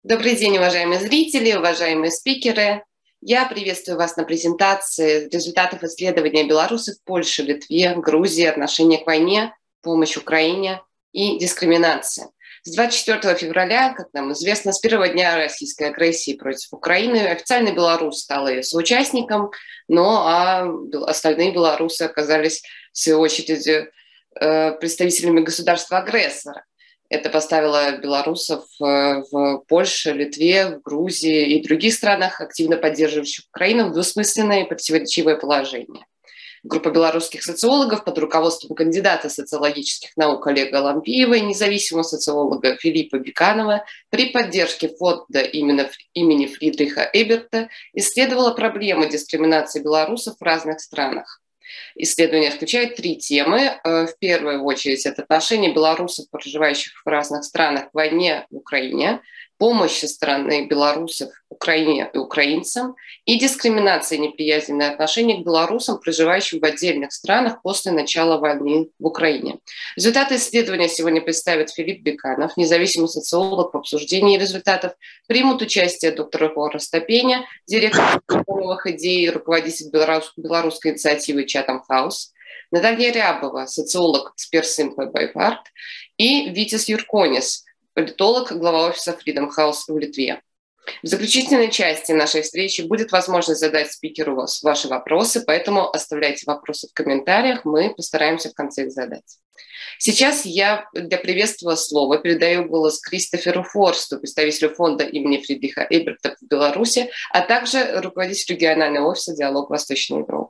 Добрый день, уважаемые зрители, уважаемые спикеры. Я приветствую вас на презентации результатов исследования белорусов в Польше, Литве, Грузии, отношение к войне, помощь Украине и дискриминация. С 24 февраля, как нам известно, с первого дня российской агрессии против Украины официально Беларусь стала ее соучастником, но остальные белорусы оказались, в свою очередь, представителями государства-агрессора. Это поставило белорусов в Польше, Литве, в Грузии и других странах, активно поддерживающих Украину, в двусмысленное и противоречивое положение. Группа белорусских социологов под руководством кандидата социологических наук Олега Лампиева и независимого социолога Филиппа Беканова при поддержке фонда имени Фридриха Эберта исследовала проблемы дискриминации белорусов в разных странах. Исследование включает 3 темы. В первую очередь это отношение белорусов, проживающих в разных странах, к войне в Украине, помощь со стороны белорусов Украине и украинцам и дискриминация и неприязненное отношение к белорусам, проживающим в отдельных странах после начала войны в Украине. Результаты исследования сегодня представит Филипп Беканов, независимый социолог. В обсуждении результатов примут участие доктор Егор Растопеня, директор новых идей, руководитель белорусской инициативы Chatham House, Наталья Рябова, социолог Sphere Simple by Part, и Витис Юрконис, политолог, глава офиса Freedom House в Литве. В заключительной части нашей встречи будет возможность задать спикеру ваши вопросы, поэтому оставляйте вопросы в комментариях, мы постараемся в конце их задать. Сейчас я для приветствия слова передаю голос Кристоферу Форсту, представителю фонда имени Фридриха Эберта в Беларуси, а также руководителю регионального офиса «Диалог Восточной Европы».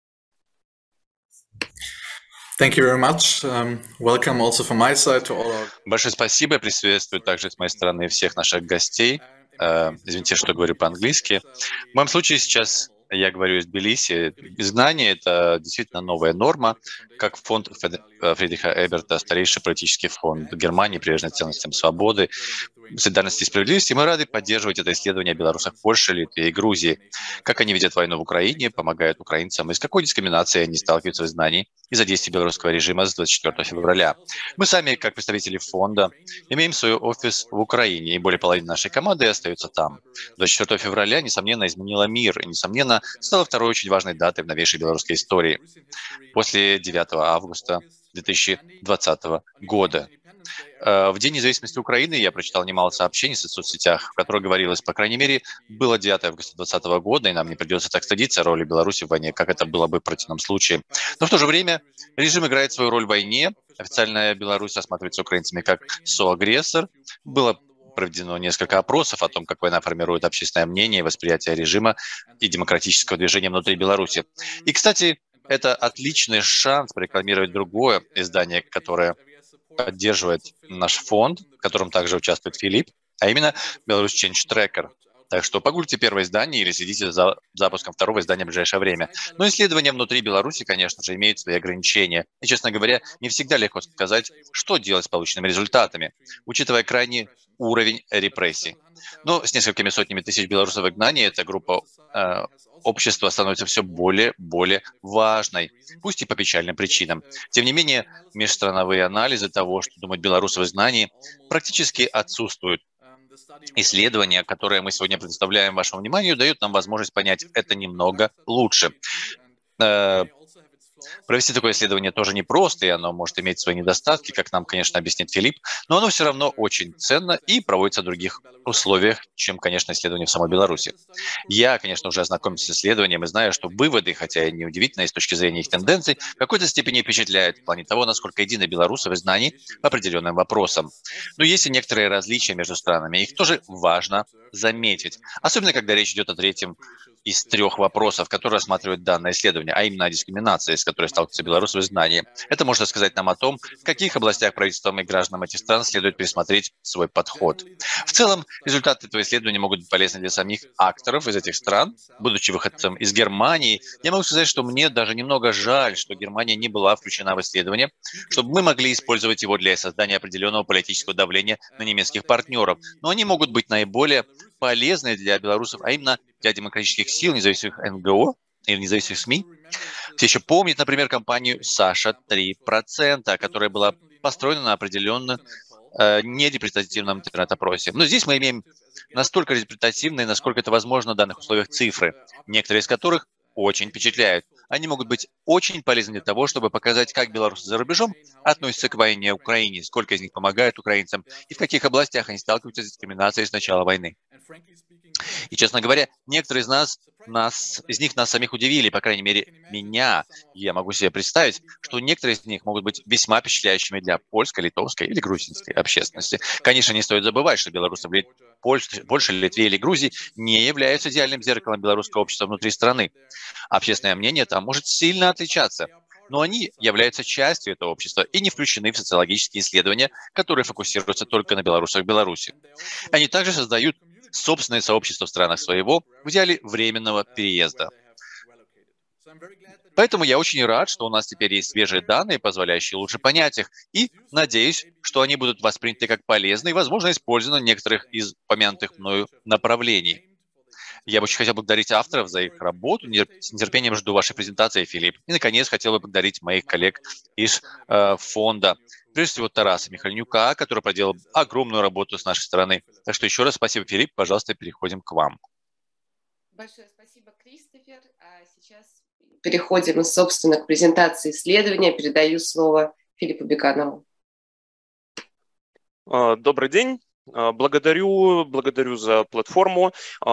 Thank you very much. Welcome also from my side to all our... Большое спасибо. Приветствую также с моей стороны всех наших гостей. Извините, что говорю по-английски. В моем случае сейчас я говорю из Тбилиси. Изгнание — это действительно новая норма, как фонд Фридриха Эберта, старейший политический фонд Германии, приверженный ценностям свободы, солидарности и справедливости. Мы рады поддерживать это исследование о белорусах Польши, Литве и Грузии. Как они видят войну в Украине, помогают украинцам, и с какой дискриминацией они сталкиваются в изгнании из-за действий белорусского режима с 24 февраля. Мы сами, как представители фонда, имеем свой офис в Украине, и более половины нашей команды остаются там. 24 февраля, несомненно, изменила мир, и, несомненно, стала второй очень важной датой в новейшей белорусской истории. После 9 августа 2020 года. В День независимости Украины я прочитал немало сообщений в соцсетях, в которых говорилось, по крайней мере, было 9 августа 2020 года, и нам не придется так стыдиться роли Беларуси в войне, как это было бы в противном случае. Но в то же время режим играет свою роль в войне. Официальная Беларусь рассматривается украинцами как соагрессор. Было проведено несколько опросов о том, как война формирует общественное мнение и восприятие режима и демократического движения внутри Беларуси. И, кстати, это отличный шанс прорекламировать другое издание, которое поддерживает наш фонд, в котором также участвует Филипп, а именно Беларусь Change Tracker. Так что погуглите первое издание или следите за запуском второго издания в ближайшее время. Но исследования внутри Беларуси, конечно же, имеют свои ограничения. И, честно говоря, не всегда легко сказать, что делать с полученными результатами, учитывая крайний уровень репрессий. Но с несколькими сотнями тысяч белорусов в изгнании эта группа общества становится все более важной, пусть и по печальным причинам. Тем не менее, межстрановые анализы того, что думают белорусы в изгнании, практически отсутствуют. Исследования, которые мы сегодня предоставляем вашему вниманию, дают нам возможность понять это немного лучше. Провести такое исследование тоже непросто, и оно может иметь свои недостатки, как нам, конечно, объяснит Филипп, но оно все равно очень ценно и проводится в других условиях, чем, конечно, исследование в самой Беларуси. Я, конечно, уже ознакомился с исследованием и знаю, что выводы, хотя и неудивительные с точки зрения их тенденций, в какой-то степени впечатляют в плане того, насколько едины белорусы в изгнании по определенным вопросам. Но есть и некоторые различия между странами, их тоже важно заметить, особенно когда речь идет о третьем из 3 вопросов, которые рассматривают данное исследование, а именно о дискриминации, с которой сталкиваются белорусы в изгнании. Это может сказать нам о том, в каких областях правительствам и гражданам этих стран следует пересмотреть свой подход. В целом, результаты этого исследования могут быть полезны для самих акторов из этих стран. Будучи выходцем из Германии, я могу сказать, что мне даже немного жаль, что Германия не была включена в исследование, чтобы мы могли использовать его для создания определенного политического давления на немецких партнеров. Но они могут быть наиболее полезны для белорусов, а именно для демократических сил, независимых НГО или независимых СМИ. Все еще помнят, например, компанию «Саша 3%», которая была построена на определенном нерепрезентативном интернет-опросе. Но здесь мы имеем настолько репрезентативные, насколько это возможно в данных условиях цифры, некоторые из которых очень впечатляют. Они могут быть очень полезны для того, чтобы показать, как белорусы за рубежом относятся к войне в Украине, сколько из них помогают украинцам и в каких областях они сталкиваются с дискриминацией с начала войны. И, честно говоря, некоторые из них нас самих удивили, по крайней мере, меня. Я могу себе представить, что некоторые из них могут быть весьма впечатляющими для польской, литовской или грузинской общественности. Конечно, не стоит забывать, что белорусы в Польше, Литве или Грузии не являются идеальным зеркалом белорусского общества внутри страны. Общественное мнение там может сильно отличаться, но они являются частью этого общества и не включены в социологические исследования, которые фокусируются только на белорусах в Беларуси. Они также создают собственное сообщество в странах своего, в идеале временного переезда. Поэтому я очень рад, что у нас теперь есть свежие данные, позволяющие лучше понять их, и надеюсь, что они будут восприняты как полезные и, возможно, использованы в некоторых из упомянутых мною направлений. Я бы очень хотел благодарить авторов за их работу. С нетерпением жду вашей презентации, Филипп. И, наконец, хотел бы поблагодарить моих коллег из фонда. Прежде всего, Тараса Михальнюка, который проделал огромную работу с нашей стороны. Так что еще раз спасибо, Филипп. Пожалуйста, переходим к вам. Большое спасибо, Кристофер. А сейчас переходим, собственно, к презентации исследования. Передаю слово Филиппу Беканову. Добрый день. Благодарю за платформу.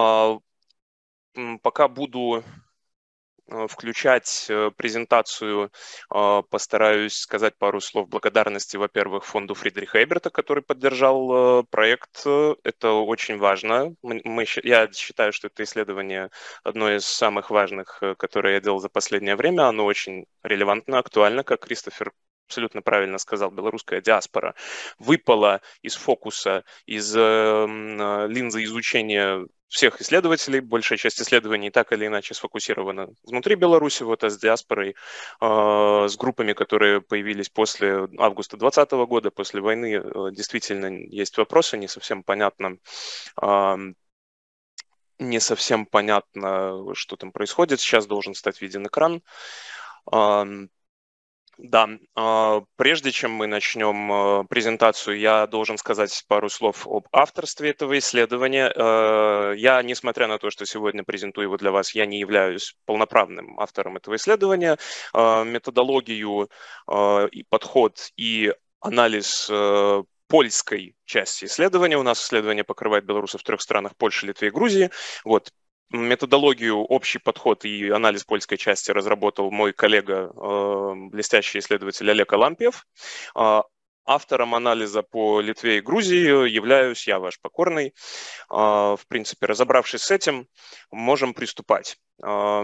Пока буду включать презентацию, постараюсь сказать пару слов благодарности, во-первых, фонду Фридриха Эберта, который поддержал проект. Это очень важно. Я считаю, что это исследование одно из самых важных, которое я делал за последнее время. Оно очень релевантно, актуально, как Кристофер абсолютно правильно сказал, белорусская диаспора выпала из фокуса, из линзы изучения всех исследователей. Большая часть исследований так или иначе сфокусирована внутри Беларуси, вот, а с диаспорой, с группами, которые появились после августа 2020 года, после войны, действительно есть вопросы, не совсем понятно, что там происходит. Сейчас должен стать виден экран. Да, прежде чем мы начнем презентацию, я должен сказать пару слов об авторстве этого исследования. Я, несмотря на то, что сегодня презентую его для вас, я не являюсь полноправным автором этого исследования. Методологию и подход и анализ польской части исследования. У нас исследование покрывает белорусов в 3 странах: Польше, Литве и Грузии. Вот. Методологию, общий подход и анализ польской части разработал мой коллега, блестящий исследователь Олег Алампьев. Автором анализа по Литве и Грузии являюсь я, ваш покорный. В принципе, разобравшись с этим, можем приступать. Да,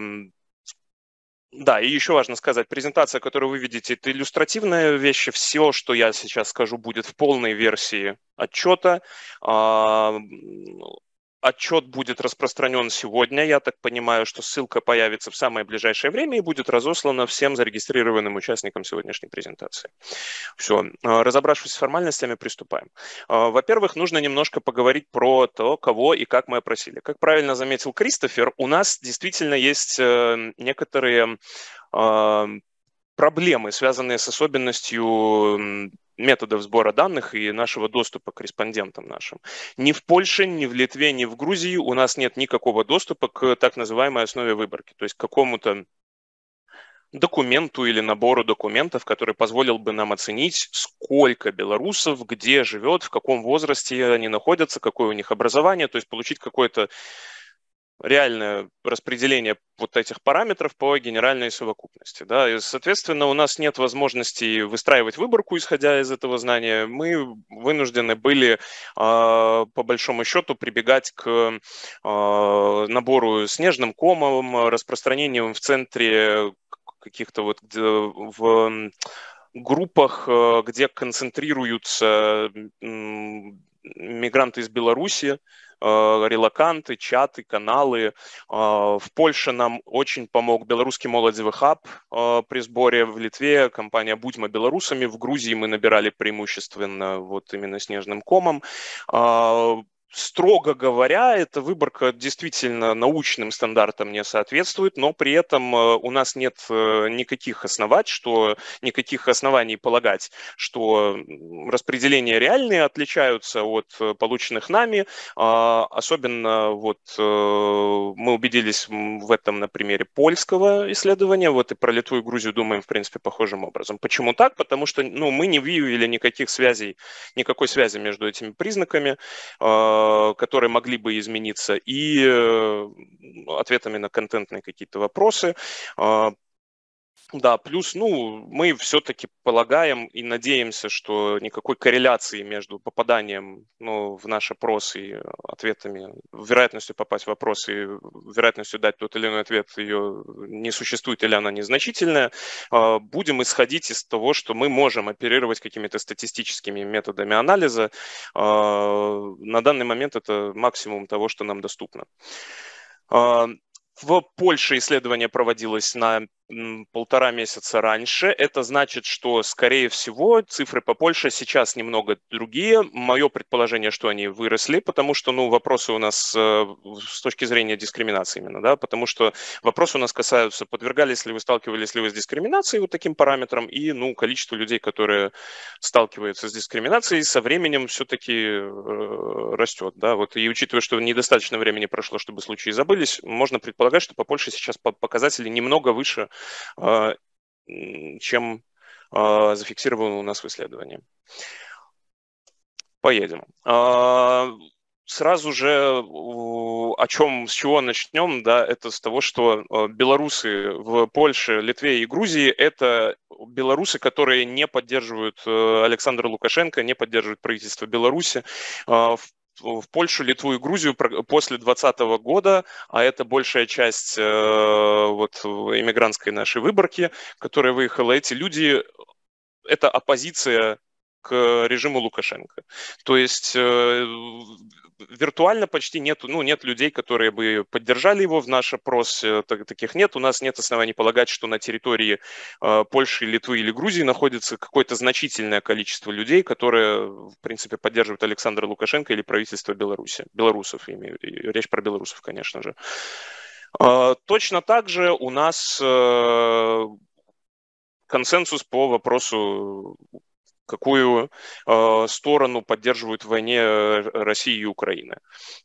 и еще важно сказать, презентация, которую вы видите, это иллюстративная вещь. Все, что я сейчас скажу, будет в полной версии отчета. Отчет будет распространен сегодня. Я так понимаю, что ссылка появится в самое ближайшее время и будет разослана всем зарегистрированным участникам сегодняшней презентации. Все. Разобравшись с формальностями, приступаем. Во-первых, нужно немножко поговорить про то, кого и как мы опросили. Как правильно заметил Кристофер, у нас действительно есть некоторые проблемы, связанные с особенностью методов сбора данных и нашего доступа к респондентам нашим. Ни в Польше, ни в Литве, ни в Грузии у нас нет никакого доступа к так называемой основе выборки, то есть к какому-то документу или набору документов, который позволил бы нам оценить, сколько белорусов, где живет, в каком возрасте они находятся, какое у них образование, то есть получить какое-то реальное распределение вот этих параметров по генеральной совокупности. Да? И, соответственно, у нас нет возможности выстраивать выборку, исходя из этого знания. Мы вынуждены были, по большому счету, прибегать к набору снежным комом, распространением в центре каких-то вот в группах, где концентрируются мигранты из Беларуси, релоканты, чаты, каналы. В Польше нам очень помог белорусский молодевый хаб при сборе, в Литве компания «Будьмо белорусами», в Грузии мы набирали преимущественно вот именно снежным комом. Строго говоря, эта выборка действительно научным стандартам не соответствует, но при этом у нас нет никаких оснований полагать, что распределения реальные отличаются от полученных нами. Особенно вот мы убедились в этом на примере польского исследования, вот и про Литву и Грузию думаем, в принципе, похожим образом. Почему так? Потому что мы не выявили никакой связи между этими признаками, которые могли бы измениться, и ответами на контентные какие-то вопросы. Да, плюс, мы все-таки полагаем и надеемся, что никакой корреляции между попаданием в наш опрос и ответами, вероятностью попасть в опрос и вероятностью дать тот или иной ответ ее не существует или она незначительная. Будем исходить из того, что мы можем оперировать какими-то статистическими методами анализа. На данный момент это максимум того, что нам доступно. В Польше исследование проводилось на 1,5 месяца раньше. Это значит, что, скорее всего, цифры по Польше сейчас немного другие. Мое предположение, что они выросли, потому что, вопросы у нас с точки зрения дискриминации именно, да, потому что вопросы у нас касаются, сталкивались ли вы с дискриминацией вот таким параметром, и, количество людей, которые сталкиваются с дискриминацией, со временем все-таки растет, да, вот, и учитывая, что недостаточно времени прошло, чтобы случаи забылись, можно предполагать, что по Польше сейчас показатели немного выше, чем зафиксировано у нас в исследовании. Поедем. Сразу же, с чего начнем, да, это с того, что белорусы в Польше, Литве и Грузии – это белорусы, которые не поддерживают Александра Лукашенко, не поддерживают правительство Беларуси. В Польшу, Литву и Грузию после 2020 года, а это большая часть иммигрантской нашей выборки, которая выехала, эти люди, это оппозиция к режиму Лукашенко. То есть виртуально почти нет людей, которые бы поддержали его в наш опрос, таких нет. У нас нет оснований полагать, что на территории Польши, Литвы или Грузии находится какое-то значительное количество людей, которые, в принципе, поддерживают Александра Лукашенко или правительство Беларуси. Белорусов, речь про белорусов, конечно же. Точно так же у нас консенсус по вопросу, какую сторону поддерживают в войне Россия и Украина.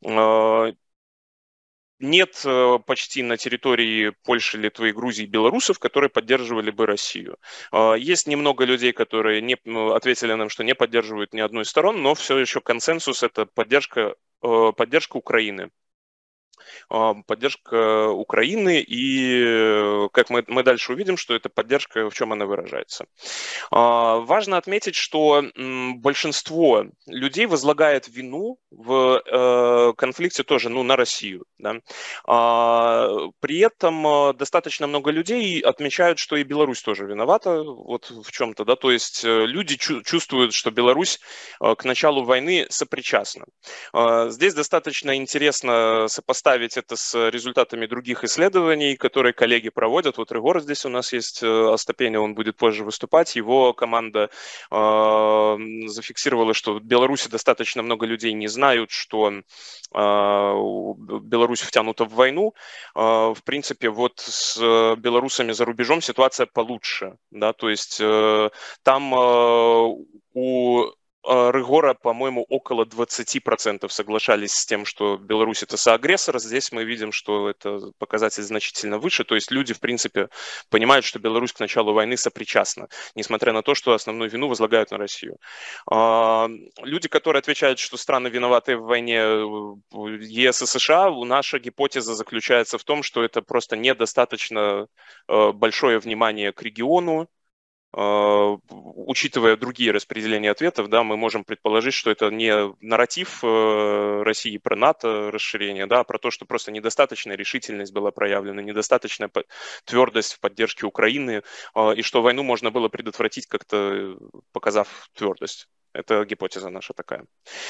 Нет почти на территории Польши, Литвы, Грузии, белорусов, которые поддерживали бы Россию. Есть немного людей, которые ответили нам, что не поддерживают ни одной из сторон, но все еще консенсус – это поддержка Украины. Поддержка Украины, и как мы дальше увидим, что эта поддержка, в чем она выражается. Важно отметить, что большинство людей возлагает вину в конфликте тоже на Россию. Да? При этом достаточно много людей отмечают, что и Беларусь тоже виновата вот в чем-то. Да? То есть люди чувствуют, что Беларусь к началу войны сопричастна. Здесь достаточно интересно сопоставить это с результатами других исследований, которые коллеги проводят. Вот Рыгор здесь у нас есть, Остапеня, он будет позже выступать. Его команда зафиксировала, что в Беларуси достаточно много людей не знают, что Беларусь втянута в войну. В принципе, вот с белорусами за рубежом ситуация получше. Да? То есть там у Рыгора, по-моему, около 20% соглашались с тем, что Беларусь – это соагрессор. Здесь мы видим, что это показатель значительно выше. То есть люди, в принципе, понимают, что Беларусь к началу войны сопричастна, несмотря на то, что основную вину возлагают на Россию. Люди, которые отвечают, что страны, виноватые в войне ЕС и США, наша гипотеза заключается в том, что это просто недостаточно большое внимание к региону. Учитывая другие распределения ответов, да, мы можем предположить, что это не нарратив России про НАТО расширение, да, а про то, что просто недостаточная решительность была проявлена, недостаточная твердость в поддержке Украины, и что войну можно было предотвратить, как-то показав твердость. Это гипотеза наша такая.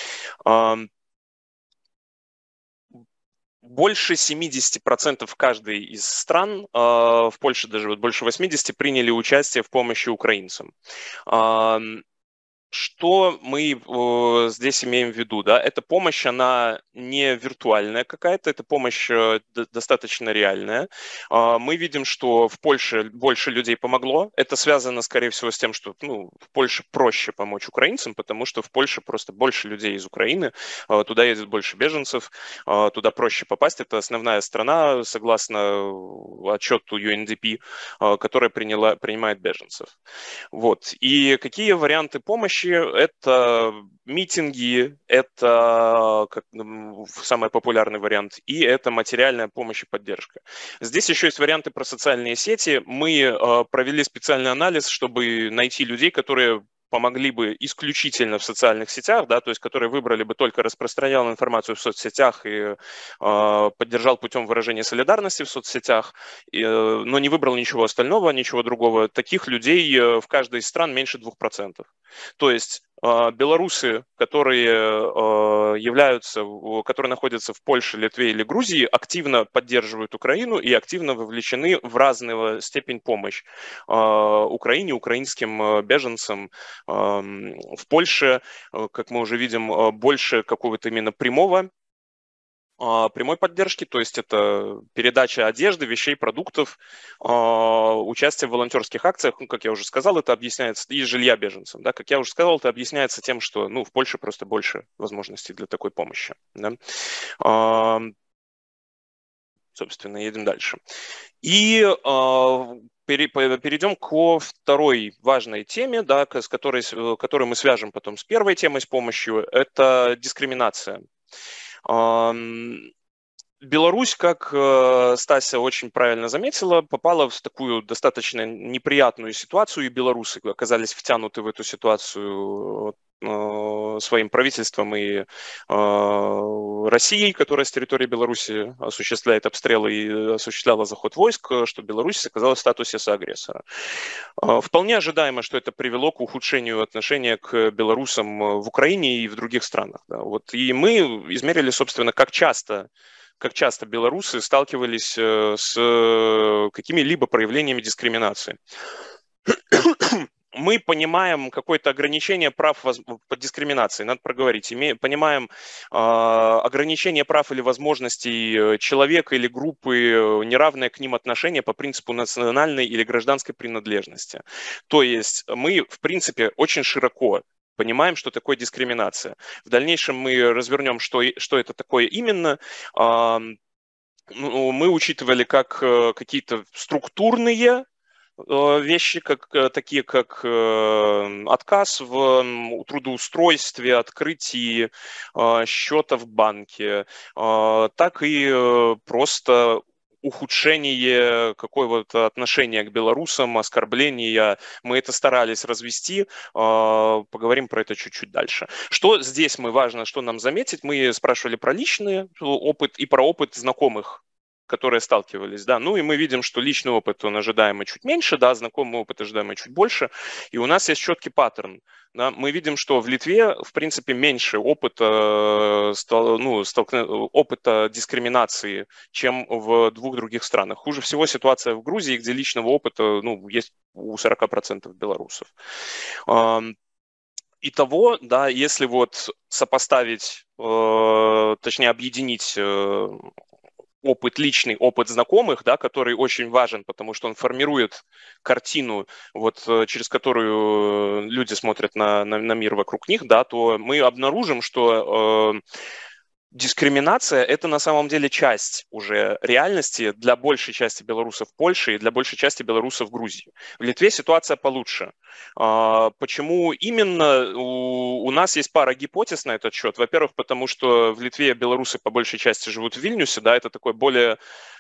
Больше 70% каждой из стран, в Польше даже больше 80%, приняли участие в помощи украинцам. Что мы здесь имеем в виду? Да? Эта помощь, она не виртуальная какая-то, эта помощь достаточно реальная. Мы видим, что в Польше больше людей помогло. Это связано, скорее всего, с тем, что в Польше проще помочь украинцам, потому что в Польше просто больше людей из Украины, туда едет больше беженцев, туда проще попасть. Это основная страна, согласно отчету UNDP, которая принимает беженцев. Вот. И какие варианты помощи? Это митинги, это самый популярный вариант, и это материальная помощь и поддержка. Здесь еще есть варианты про социальные сети. Мы провели специальный анализ, чтобы найти людей, которые помогли бы исключительно в социальных сетях, да, то есть которые выбрали бы только распространял информацию в соцсетях и поддержал путем выражения солидарности в соцсетях, но не выбрал ничего остального, ничего другого. Таких людей в каждой из стран меньше 2%. То есть белорусы, которые находятся в Польше, Литве или Грузии, активно поддерживают Украину и активно вовлечены в разную степень помощи Украине, украинским беженцам. В Польше, как мы уже видим, больше какого-то именно прямой поддержки, то есть это передача одежды, вещей, продуктов, участие в волонтерских акциях, как я уже сказал, это объясняется, и жилья беженцам, да, как я уже сказал, это объясняется тем, что, в Польше просто больше возможностей для такой помощи, да. Собственно, едем дальше. И перейдем ко второй важной теме, да, которую мы свяжем потом с первой темой, с помощью, это дискриминация. Беларусь, как Стася очень правильно заметила, попала в такую достаточно неприятную ситуацию, и белорусы оказались втянуты в эту ситуацию своим правительством и Россией, которая с территории Беларуси осуществляет обстрелы и осуществляла заход войск, что Беларусь оказалась в статусе соагрессора. Вполне ожидаемо, что это привело к ухудшению отношения к белорусам в Украине и в других странах. Да. Вот. И мы измерили, собственно, как часто белорусы сталкивались с какими-либо проявлениями дискриминации. Мы понимаем какое-то ограничение прав по дискриминации, надо проговорить. Понимаем ограничение прав или возможностей человека или группы, неравное к ним отношение по принципу национальной или гражданской принадлежности. То есть мы, в принципе, очень широко понимаем, что такое дискриминация. В дальнейшем мы развернем, что это такое именно. Мы учитывали как какие-то структурные вещи, такие как отказ в трудоустройстве, открытии счета в банке, так и просто ухудшение какого-то отношения к белорусам, оскорбления. Мы это старались развести, поговорим про это чуть-чуть дальше. Что здесь важно, что нам заметить? Мы спрашивали про личный опыт и про опыт знакомых, которые сталкивались, да, и мы видим, что личный опыт, он ожидаемо чуть меньше, да, знакомый опыт ожидаемо чуть больше, и у нас есть четкий паттерн, да, мы видим, что в Литве, в принципе, меньше опыта дискриминации, чем в двух других странах. Хуже всего ситуация в Грузии, где личного опыта, есть у 40% белорусов. Итого, да, если сопоставить, точнее, объединить личный опыт знакомых, да, который очень важен, потому что он формирует картину, через которую люди смотрят на мир вокруг них, да, то мы обнаружим, что дискриминация – это на самом деле часть уже реальности для большей части белорусов в Польше и для большей части белорусов в Грузии. В Литве ситуация получше. Почему именно? У нас есть пара гипотез на этот счет. Во-первых, потому что в Литве белорусы по большей части живут в Вильнюсе, да, это такой более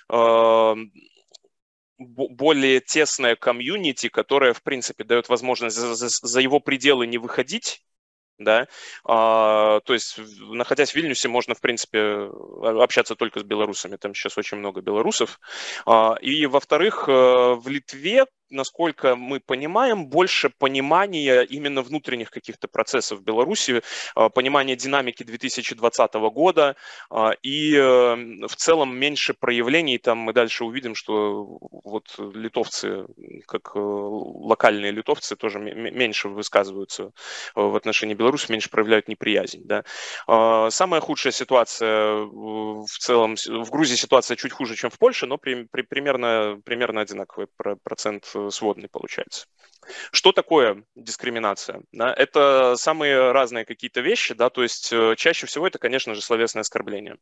тесное комьюнити, которое, в принципе, дает возможность за его пределы не выходить. Да, то есть, находясь в Вильнюсе, можно, в принципе, общаться только с белорусами, там сейчас очень много белорусов. И, во-вторых, в Литве насколько мы понимаем, больше понимания именно внутренних каких-то процессов в Беларуси, понимания динамики 2020 года и в целом меньше проявлений. Там мы дальше увидим, что вот литовцы, как локальные литовцы, тоже меньше высказываются в отношении Беларуси, меньше проявляют неприязнь. Да. Самая худшая ситуация в целом, в Грузии ситуация чуть хуже, чем в Польше, но примерно одинаковый процент сводный получается. Что такое дискриминация? Да, это самые разные какие-то вещи, да, то есть чаще всего это, конечно же, словесное оскорбление.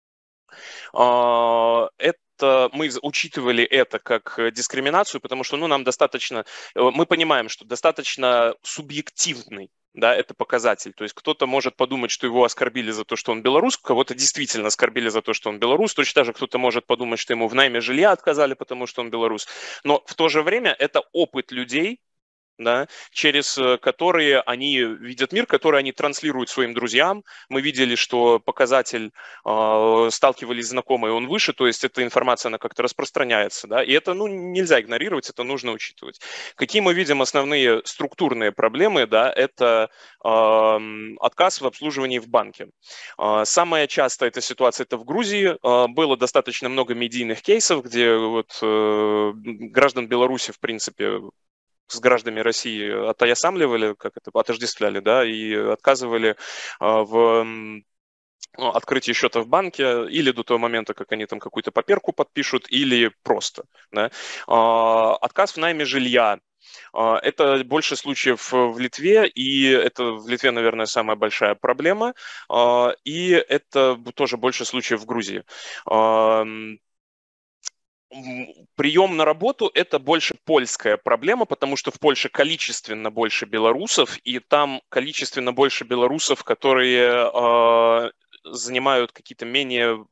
Мы учитывали это как дискриминацию, потому что нам достаточно, мы понимаем, что достаточно субъективный, да, это показатель. То есть кто-то может подумать, что его оскорбили за то, что он белорус, кого-то действительно оскорбили за то, что он белорус. Точно так же кто-то может подумать, что ему в найме жилья отказали, потому что он белорус. Но в то же время это опыт людей, да, через которые они видят мир, который они транслируют своим друзьям. Мы видели, что показатель сталкивались знакомые, он выше, то есть эта информация, она как-то распространяется, да, и это нельзя игнорировать, это нужно учитывать. Какие мы видим основные структурные проблемы, да, это отказ в обслуживании в банке. Самая частая эта ситуация это в Грузии. Было достаточно много медийных кейсов, где вот граждан Беларуси, в принципе, с гражданами России отождествляли, отождествляли, да, и отказывали в открытии счета в банке или до того момента, как они там какую-то паперку подпишут, или просто. Да. Отказ в найме жилья. Это больше случаев в Литве, и это в Литве, наверное, самая большая проблема, и это тоже больше случаев в Грузии. Прием на работу – это больше польская проблема, потому что в Польше количественно больше белорусов, и там количественно больше белорусов, которые занимают какие-то менее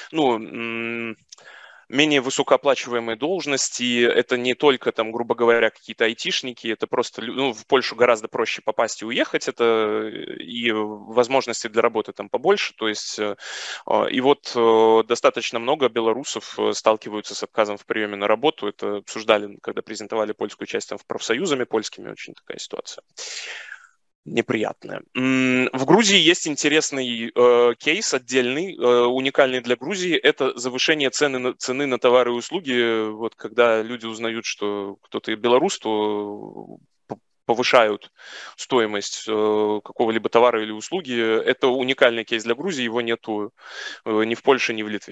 высокооплачиваемые должности. Это не только, там, грубо говоря, какие-то айтишники, это просто в Польшу гораздо проще попасть и уехать, это и возможностей для работы там побольше. То есть, и вот достаточно много белорусов сталкиваются с отказом в приеме на работу. Это обсуждали, когда презентовали польскую часть там, в профсоюзами польскими, очень такая ситуация неприятная. В Грузии есть интересный кейс отдельный, уникальный для Грузии. Это завышение цены на товары и услуги. Вот когда люди узнают, что кто-то белорус, то повышают стоимость какого-либо товара или услуги. Это уникальный кейс для Грузии, его нету ни в Польше, ни в Литве.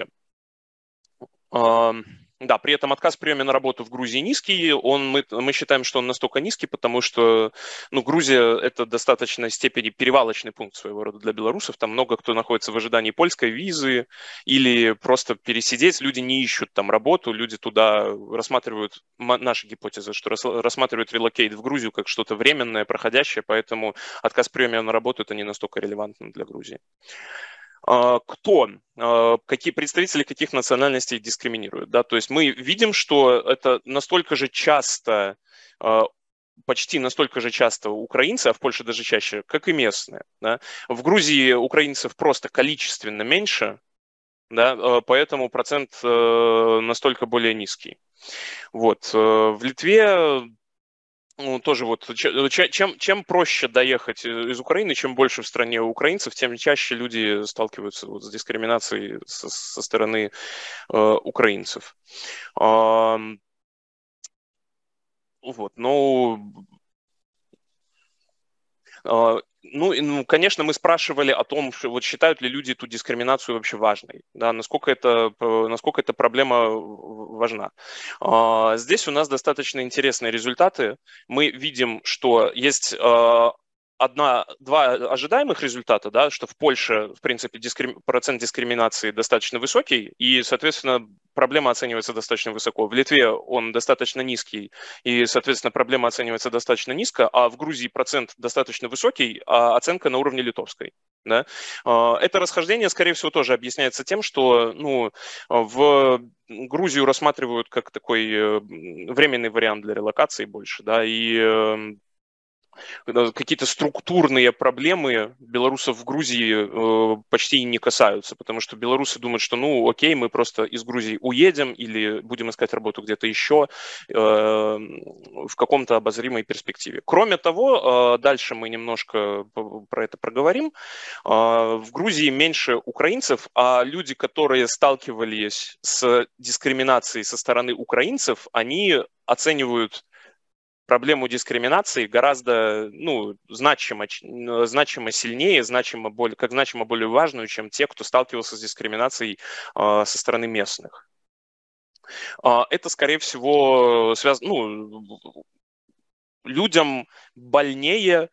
Да, при этом отказ в приеме на работу в Грузии низкий. Мы считаем, что он настолько низкий, потому что Грузия – это в достаточной степени перевалочный пункт своего рода для белорусов. Там много кто находится в ожидании польской визы или просто пересидеть. Люди не ищут там работу, люди туда рассматривают, наша гипотеза, что рассматривают релокейт в Грузию как что-то временное, проходящее, поэтому отказ в приеме на работу – это не настолько релевантно для Грузии. Какие представители каких национальностей дискриминируют. Да? То есть мы видим, что это настолько же часто, почти настолько же часто украинцы, а в Польше даже чаще, как и местные. Да? В Грузии украинцев просто количественно меньше, да? Поэтому процент настолько более низкий. Вот. В Литве тоже вот, чем проще доехать из Украины, чем больше в стране украинцев, тем чаще люди сталкиваются вот с дискриминацией со стороны украинцев. Вот, конечно, мы спрашивали о том, вот считают ли люди эту дискриминацию вообще важной, да, насколько эта проблема важна. Здесь у нас достаточно интересные результаты. Мы видим, что есть два ожидаемых результата, да, что в Польше, в принципе, процент дискриминации достаточно высокий, и, соответственно, проблема оценивается достаточно высоко. В Литве он достаточно низкий, и, соответственно, проблема оценивается достаточно низко, а в Грузии процент достаточно высокий, а оценка на уровне литовской. Да? Это расхождение, скорее всего, тоже объясняется тем, что в Грузию рассматривают как такой временный вариант для релокации больше, да, и какие-то структурные проблемы белорусов в Грузии почти не касаются, потому что белорусы думают, что ну окей, мы просто из Грузии уедем или будем искать работу где-то еще в каком-то обозримой перспективе. Кроме того, дальше мы немножко про это проговорим. В Грузии меньше украинцев, а люди, которые сталкивались с дискриминацией со стороны украинцев, они оценивают проблему дискриминации гораздо значимо сильнее, как значимо более важную, чем те, кто сталкивался с дискриминацией со стороны местных. Это, скорее всего, связано, людям больнее,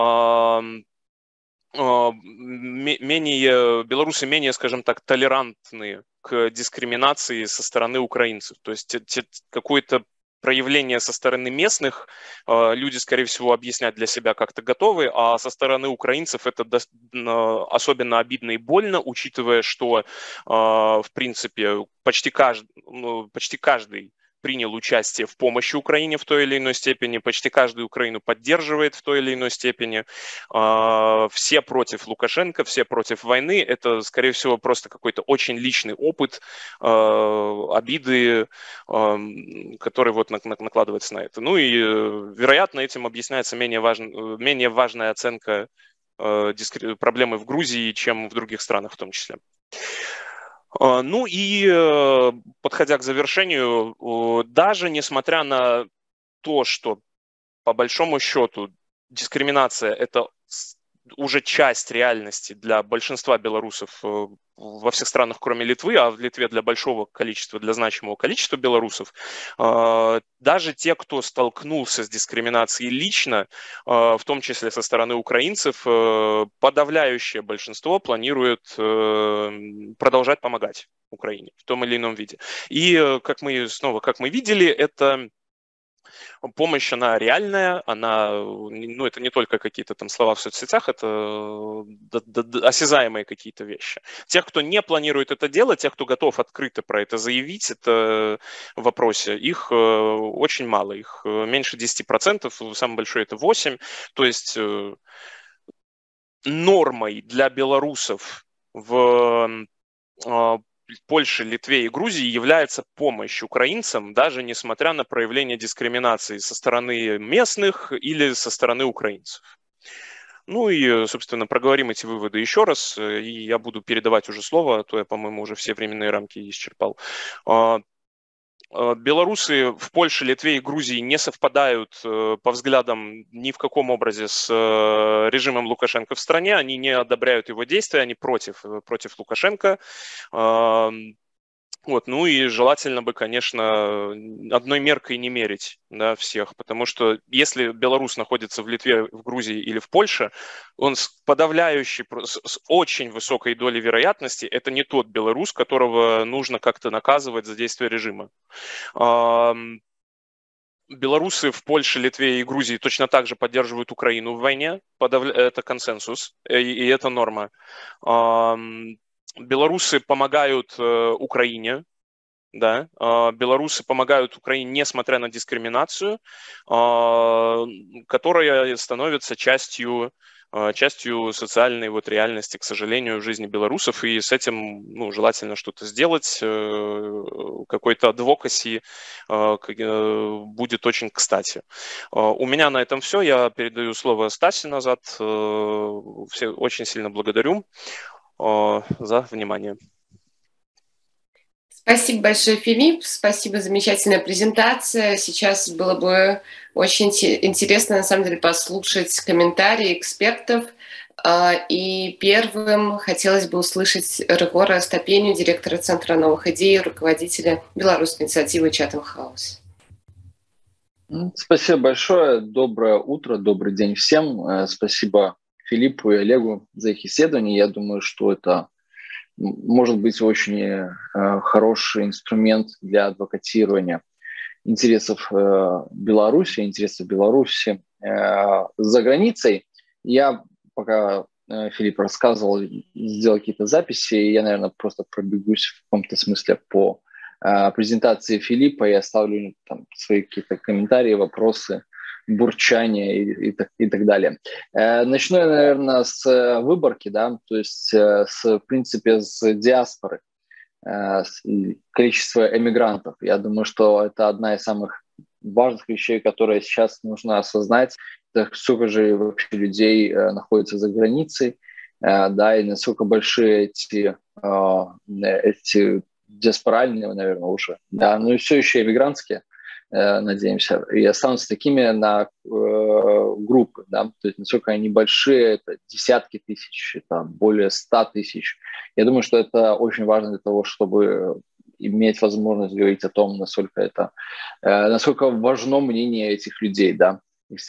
белорусы менее, скажем так, толерантны к дискриминации со стороны украинцев. То есть какое-то проявление со стороны местных люди, скорее всего, объяснять для себя как-то готовы, а со стороны украинцев это особенно обидно и больно, учитывая, что, в принципе, почти каждый принял участие в помощи Украине в той или иной степени, почти каждый Украину поддерживает в той или иной степени. Все против Лукашенко, все против войны. Это, скорее всего, просто какой-то очень личный опыт, обиды, который вот накладывается на это. Ну и, вероятно, этим объясняется менее важная оценка проблемы в Грузии, чем в других странах в том числе. Ну и, подходя к завершению, даже несмотря на то, что по большому счету дискриминация – это уже часть реальности для большинства белорусов во всех странах, кроме Литвы, а в Литве для значимого количества белорусов, даже те, кто столкнулся с дискриминацией лично, в том числе со стороны украинцев, подавляющее большинство планирует продолжать помогать Украине в том или ином виде. И, как мы видели, это помощь, она реальная, это не только какие-то там слова в соцсетях, это осязаемые какие-то вещи. Тех, кто не планирует это делать, тех, кто готов открыто про это заявить, это в вопросе, их очень мало, их меньше 10%, самое большое это 8%, то есть нормой для белорусов в Польше, Литве и Грузии является помощь украинцам, даже несмотря на проявление дискриминации со стороны местных или со стороны украинцев. Ну и, собственно, проговорим эти выводы еще раз, и я буду передавать уже слово, а то я, по-моему, уже все временные рамки исчерпал. Белорусы в Польше, Литве и Грузии не совпадают по взглядам ни в каком образе с режимом Лукашенко в стране. Они не одобряют его действия, они против Лукашенко. Ну и желательно бы, конечно, одной меркой не мерить, да, всех, потому что если белорус находится в Литве, в Грузии или в Польше, он с очень высокой долей вероятности, это не тот белорус, которого нужно как-то наказывать за действие режима. Белорусы в Польше, Литве и Грузии точно так же поддерживают Украину в войне, это консенсус, и это норма. Белорусы помогают Украине, да, белорусы помогают Украине, несмотря на дискриминацию, которая становится частью социальной реальности, к сожалению, в жизни белорусов, и с этим желательно что-то сделать, какой-то адвокаси будет очень кстати. У меня на этом все, я передаю слово Стасе назад, все очень сильно благодарю за внимание. Спасибо большое, Филипп. Спасибо, замечательная презентация. Сейчас было бы очень интересно, на самом деле, послушать комментарии экспертов. И первым хотелось бы услышать Рыгора Стапеню, директора Центра новых идей, руководителя белорусской инициативы Chatham House. Спасибо большое. Доброе утро, добрый день всем. Спасибо Филиппу и Олегу за их исследования. Я думаю, что это может быть очень хороший инструмент для адвокатирования интересов Беларуси, за границей. Я, пока Филипп рассказывал, сделал какие-то записи, и я, наверное, просто пробегусь в каком-то смысле по презентации Филиппа и оставлю там свои какие-то комментарии, вопросы бурчание и так далее. Начну я, наверное, с выборки, да, то есть, в принципе, с диаспоры, количество эмигрантов. Я думаю, что это одна из самых важных вещей, которые сейчас нужно осознать, так сколько же вообще людей находится за границей, да, и насколько большие эти диаспоральные, наверное, уже, да, но и все еще эмигрантские, надеемся, и останутся такими на группы, да, то есть насколько они большие, это десятки тысяч, там, более 100 тысяч. Я думаю, что это очень важно для того, чтобы иметь возможность говорить о том, насколько важно мнение этих людей, да.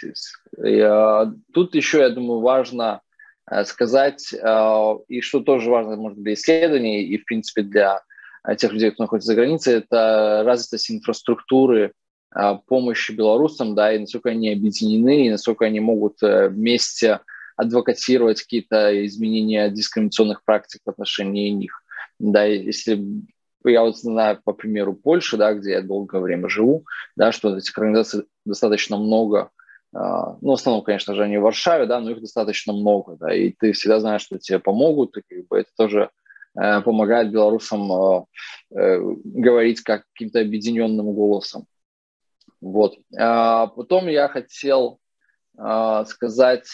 Тут еще, я думаю, важно сказать, и что тоже важно, может быть, для исследований и, в принципе, для тех людей, кто находится за границей, это развитость инфраструктуры помощи белорусам, да, и насколько они объединены, и насколько они могут вместе адвокатировать какие-то изменения дискриминационных практик в отношении них. Да, если я вот знаю по примеру Польши, да, где я долгое время живу, да, что этих организаций достаточно много. Ну, в основном, конечно же, они в Варшаве, да, но их достаточно много, да, и ты всегда знаешь, что тебе помогут, и как бы это тоже помогает белорусам говорить как каким-то объединенным голосом. Вот. Потом я хотел задать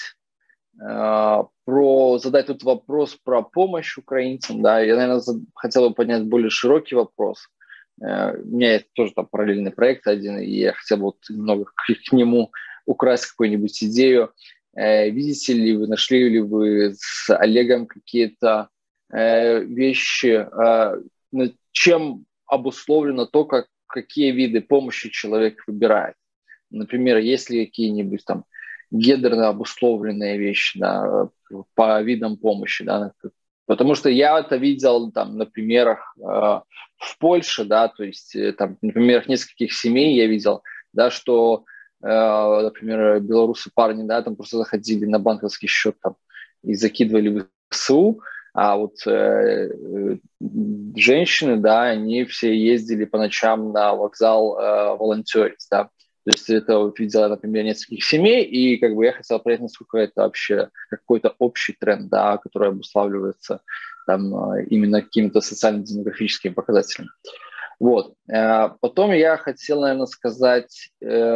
тут вопрос про помощь украинцам, да, я, наверное, хотел бы поднять более широкий вопрос. У меня есть тоже там параллельный проект один, и я хотел бы вот немного к нему украсть какую-нибудь идею. Видите ли вы, нашли ли вы с Олегом какие-то вещи, чем обусловлено то, какие виды помощи человек выбирает? Например, есть ли какие-нибудь там гендерно обусловленные вещи, да, по видам помощи, да? Потому что я это видел там на примерах в Польше, да, то есть там на примерах нескольких семей я видел, да, что например, белорусы парни, да, там просто заходили на банковский счет там и закидывали в СУ, а вот женщины, да, они все ездили по ночам на вокзал волонтерить, да. То есть это вот видела, например, нескольких семей, и как бы я хотел понять, насколько это вообще какой-то общий тренд, да, который обуславливается там именно какими-то социально-демографическими показателями. Вот. Потом я хотел, наверное, сказать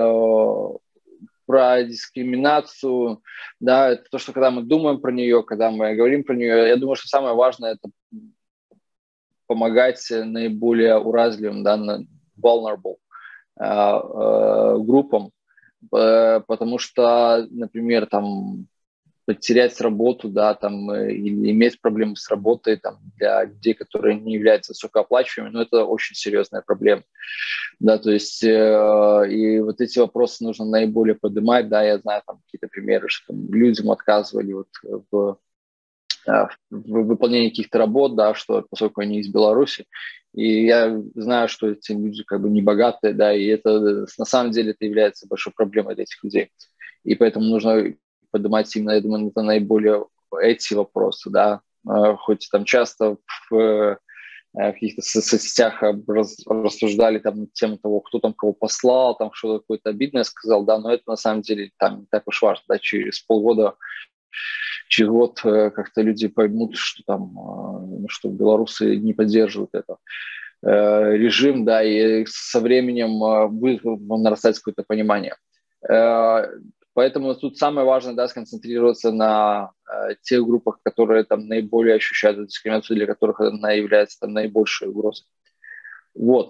про дискриминацию, да, это то, что когда мы думаем про нее, когда мы говорим про нее, я думаю, что самое важное – это помогать наиболее уязвимым, да, vulnerable группам, потому что, например, там потерять работу, да, там, или иметь проблемы с работой там, для людей, которые не являются высокооплачиваемыми, но это очень серьезная проблема. Да, то есть и вот эти вопросы нужно наиболее поднимать, да, я знаю там какие-то примеры, что там, людям отказывали вот в выполнении каких-то работ, да, что поскольку они из Беларуси, и я знаю, что эти люди как бы не богатые, да, и это на самом деле это является большой проблемой для этих людей, и поэтому нужно поднимать именно, я думаю, это наиболее эти вопросы, да, хоть там часто в каких-то соцсетях рассуждали там на тему того, кто там кого послал, там что-то какое-то обидное сказал, да, но это на самом деле там не так уж важно, да, через полгода, через год как-то люди поймут, что там, что белорусы не поддерживают это режим, да, и со временем будет нарастать какое-то понимание. Поэтому тут самое важное, да, сконцентрироваться на тех группах, которые там наиболее ощущают эту дискриминацию, для которых она является там наибольшей угрозой. Вот.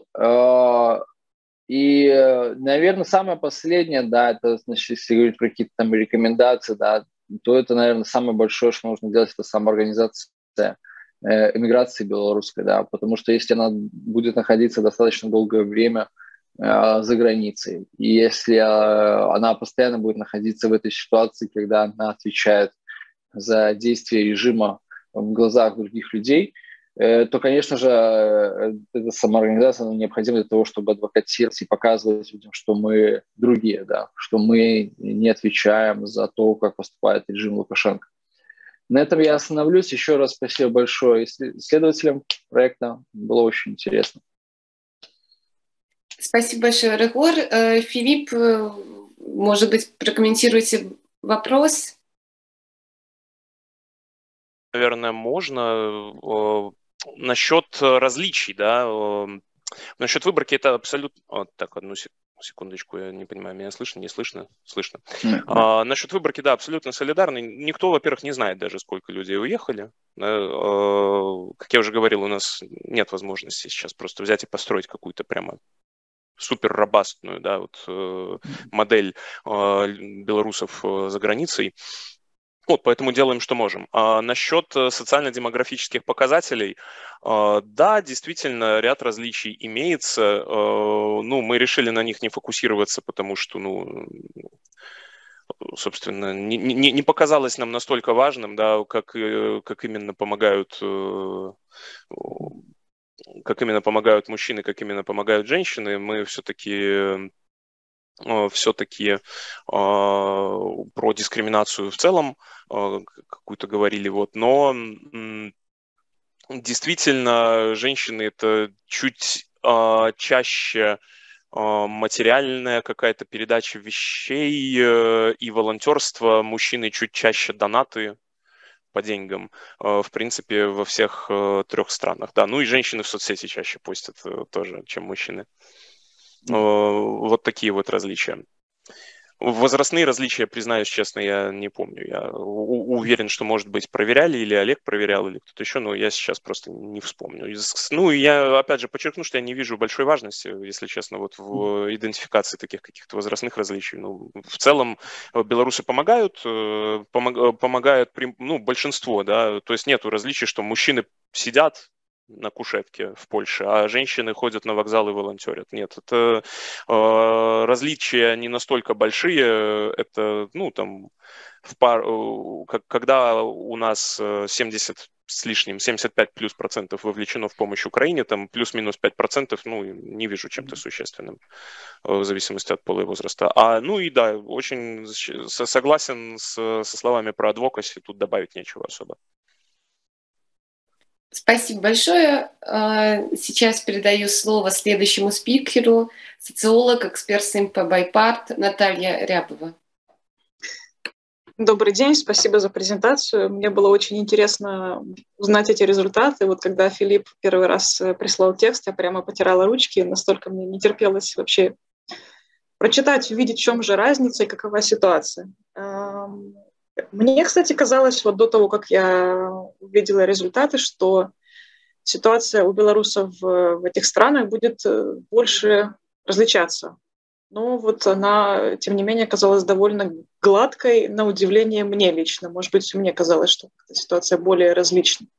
И, наверное, самое последнее, да, это, значит, если говорить про какие-то там рекомендации, да, то это, наверное, самое большое, что нужно делать, это самоорганизация эмиграции белорусской, да, потому что если она будет находиться достаточно долгое время за границей. И если она постоянно будет находиться в этой ситуации, когда она отвечает за действия режима в глазах других людей, то, конечно же, эта самоорганизация необходима для того, чтобы адвокатировать и показывать людям, что мы другие, да, что мы не отвечаем за то, как поступает режим Лукашенко. На этом я остановлюсь. Еще раз спасибо большое исследователям проекта. Было очень интересно. Спасибо большое, Регор. Филипп, может быть, прокомментируете вопрос? Наверное, можно. Насчет различий, да, насчет выборки это абсолютно... Так, одну секундочку, я не понимаю, меня слышно, не слышно? Слышно. Насчет выборки, да, абсолютно солидарный. Никто, во-первых, не знает даже, сколько людей уехали. Как я уже говорил, у нас нет возможности сейчас просто взять и построить какую-то прямо супер робастную, да, вот, модель белорусов за границей. Вот, поэтому делаем, что можем. Насчет социально-демографических показателей, да, действительно, ряд различий имеется. Ну, мы решили на них не фокусироваться, потому что, ну, собственно, не показалось нам настолько важным, да, как именно помогают мужчины, как именно помогают женщины. Мы все-таки про дискриминацию в целом какую-то говорили, вот, но действительно женщины это чуть чаще материальная какая-то передача вещей и волонтерство, мужчины чуть чаще донаты по деньгам, в принципе, во всех 3 странах, да, ну и женщины в соцсети чаще постят тоже, чем мужчины. Вот такие вот различия. Возрастные различия, признаюсь честно, я не помню. Я уверен, что, может быть, проверяли, или Олег проверял, или кто-то еще, но я сейчас просто не вспомню. Ну, и я, опять же, подчеркну, что я не вижу большой важности, если честно, вот в идентификации таких каких-то возрастных различий. Ну, в целом, белорусы помогают, ну, большинство, да, то есть нету различий, что мужчины сидят на кушетке в Польше, а женщины ходят на вокзал и волонтерят. Нет, это различия не настолько большие. Это, ну, там, когда у нас 70 с лишним, 75 плюс процентов вовлечено в помощь Украине, там плюс-минус 5%, ну, не вижу чем-то существенным, в зависимости от пола и возраста. Ну и да, очень согласен со словами про адвокаси, тут добавить нечего особо. Спасибо большое. Сейчас передаю слово следующему спикеру, социолог, эксперт СМП Байпарт Наталья Рябова. Добрый день, спасибо за презентацию. Мне было очень интересно узнать эти результаты. Вот когда Филипп первый раз прислал текст, я прямо потирала ручки, настолько мне не терпелось вообще прочитать, увидеть, в чем же разница и какова ситуация. Мне, кстати, казалось, вот до того, как я увидела результаты, что ситуация у белорусов в этих странах будет больше различаться. Но вот она, тем не менее, оказалась довольно гладкой, на удивление мне лично. Может быть, мне казалось, что ситуация более различна.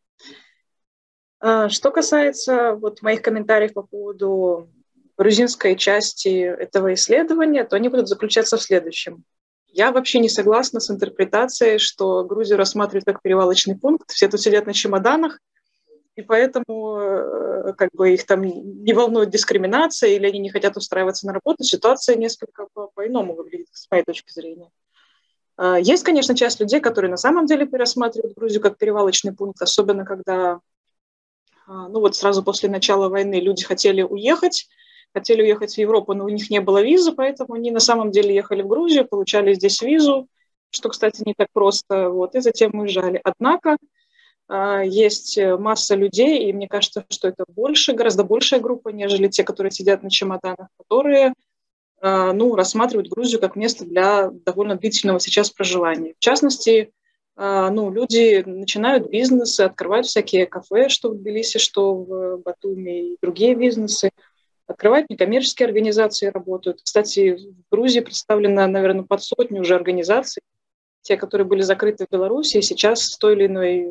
Что касается вот моих комментариев по поводу грузинской части этого исследования, то они будут заключаться в следующем. Я вообще не согласна с интерпретацией, что Грузию рассматривают как перевалочный пункт. Все тут сидят на чемоданах, и поэтому как бы их там не волнует дискриминация или они не хотят устраиваться на работу. Ситуация несколько по-иному выглядит, с моей точки зрения. Есть, конечно, часть людей, которые на самом деле пересматривают Грузию как перевалочный пункт, особенно когда, ну вот сразу после начала войны люди хотели уехать в Европу, но у них не было визы, поэтому они на самом деле ехали в Грузию, получали здесь визу, что, кстати, не так просто, вот, и затем уезжали. Однако есть масса людей, и мне кажется, что это гораздо большая группа, нежели те, которые сидят на чемоданах, которые рассматривают Грузию как место для довольно длительного сейчас проживания. В частности, люди начинают бизнесы, открывают всякие кафе, что в Тбилиси, что в Батуми, и другие бизнесы. Открывают некоммерческие организации, работают. Кстати, в Грузии представлено, наверное, под 100 уже организаций. Те, которые были закрыты в Беларуси, сейчас в том или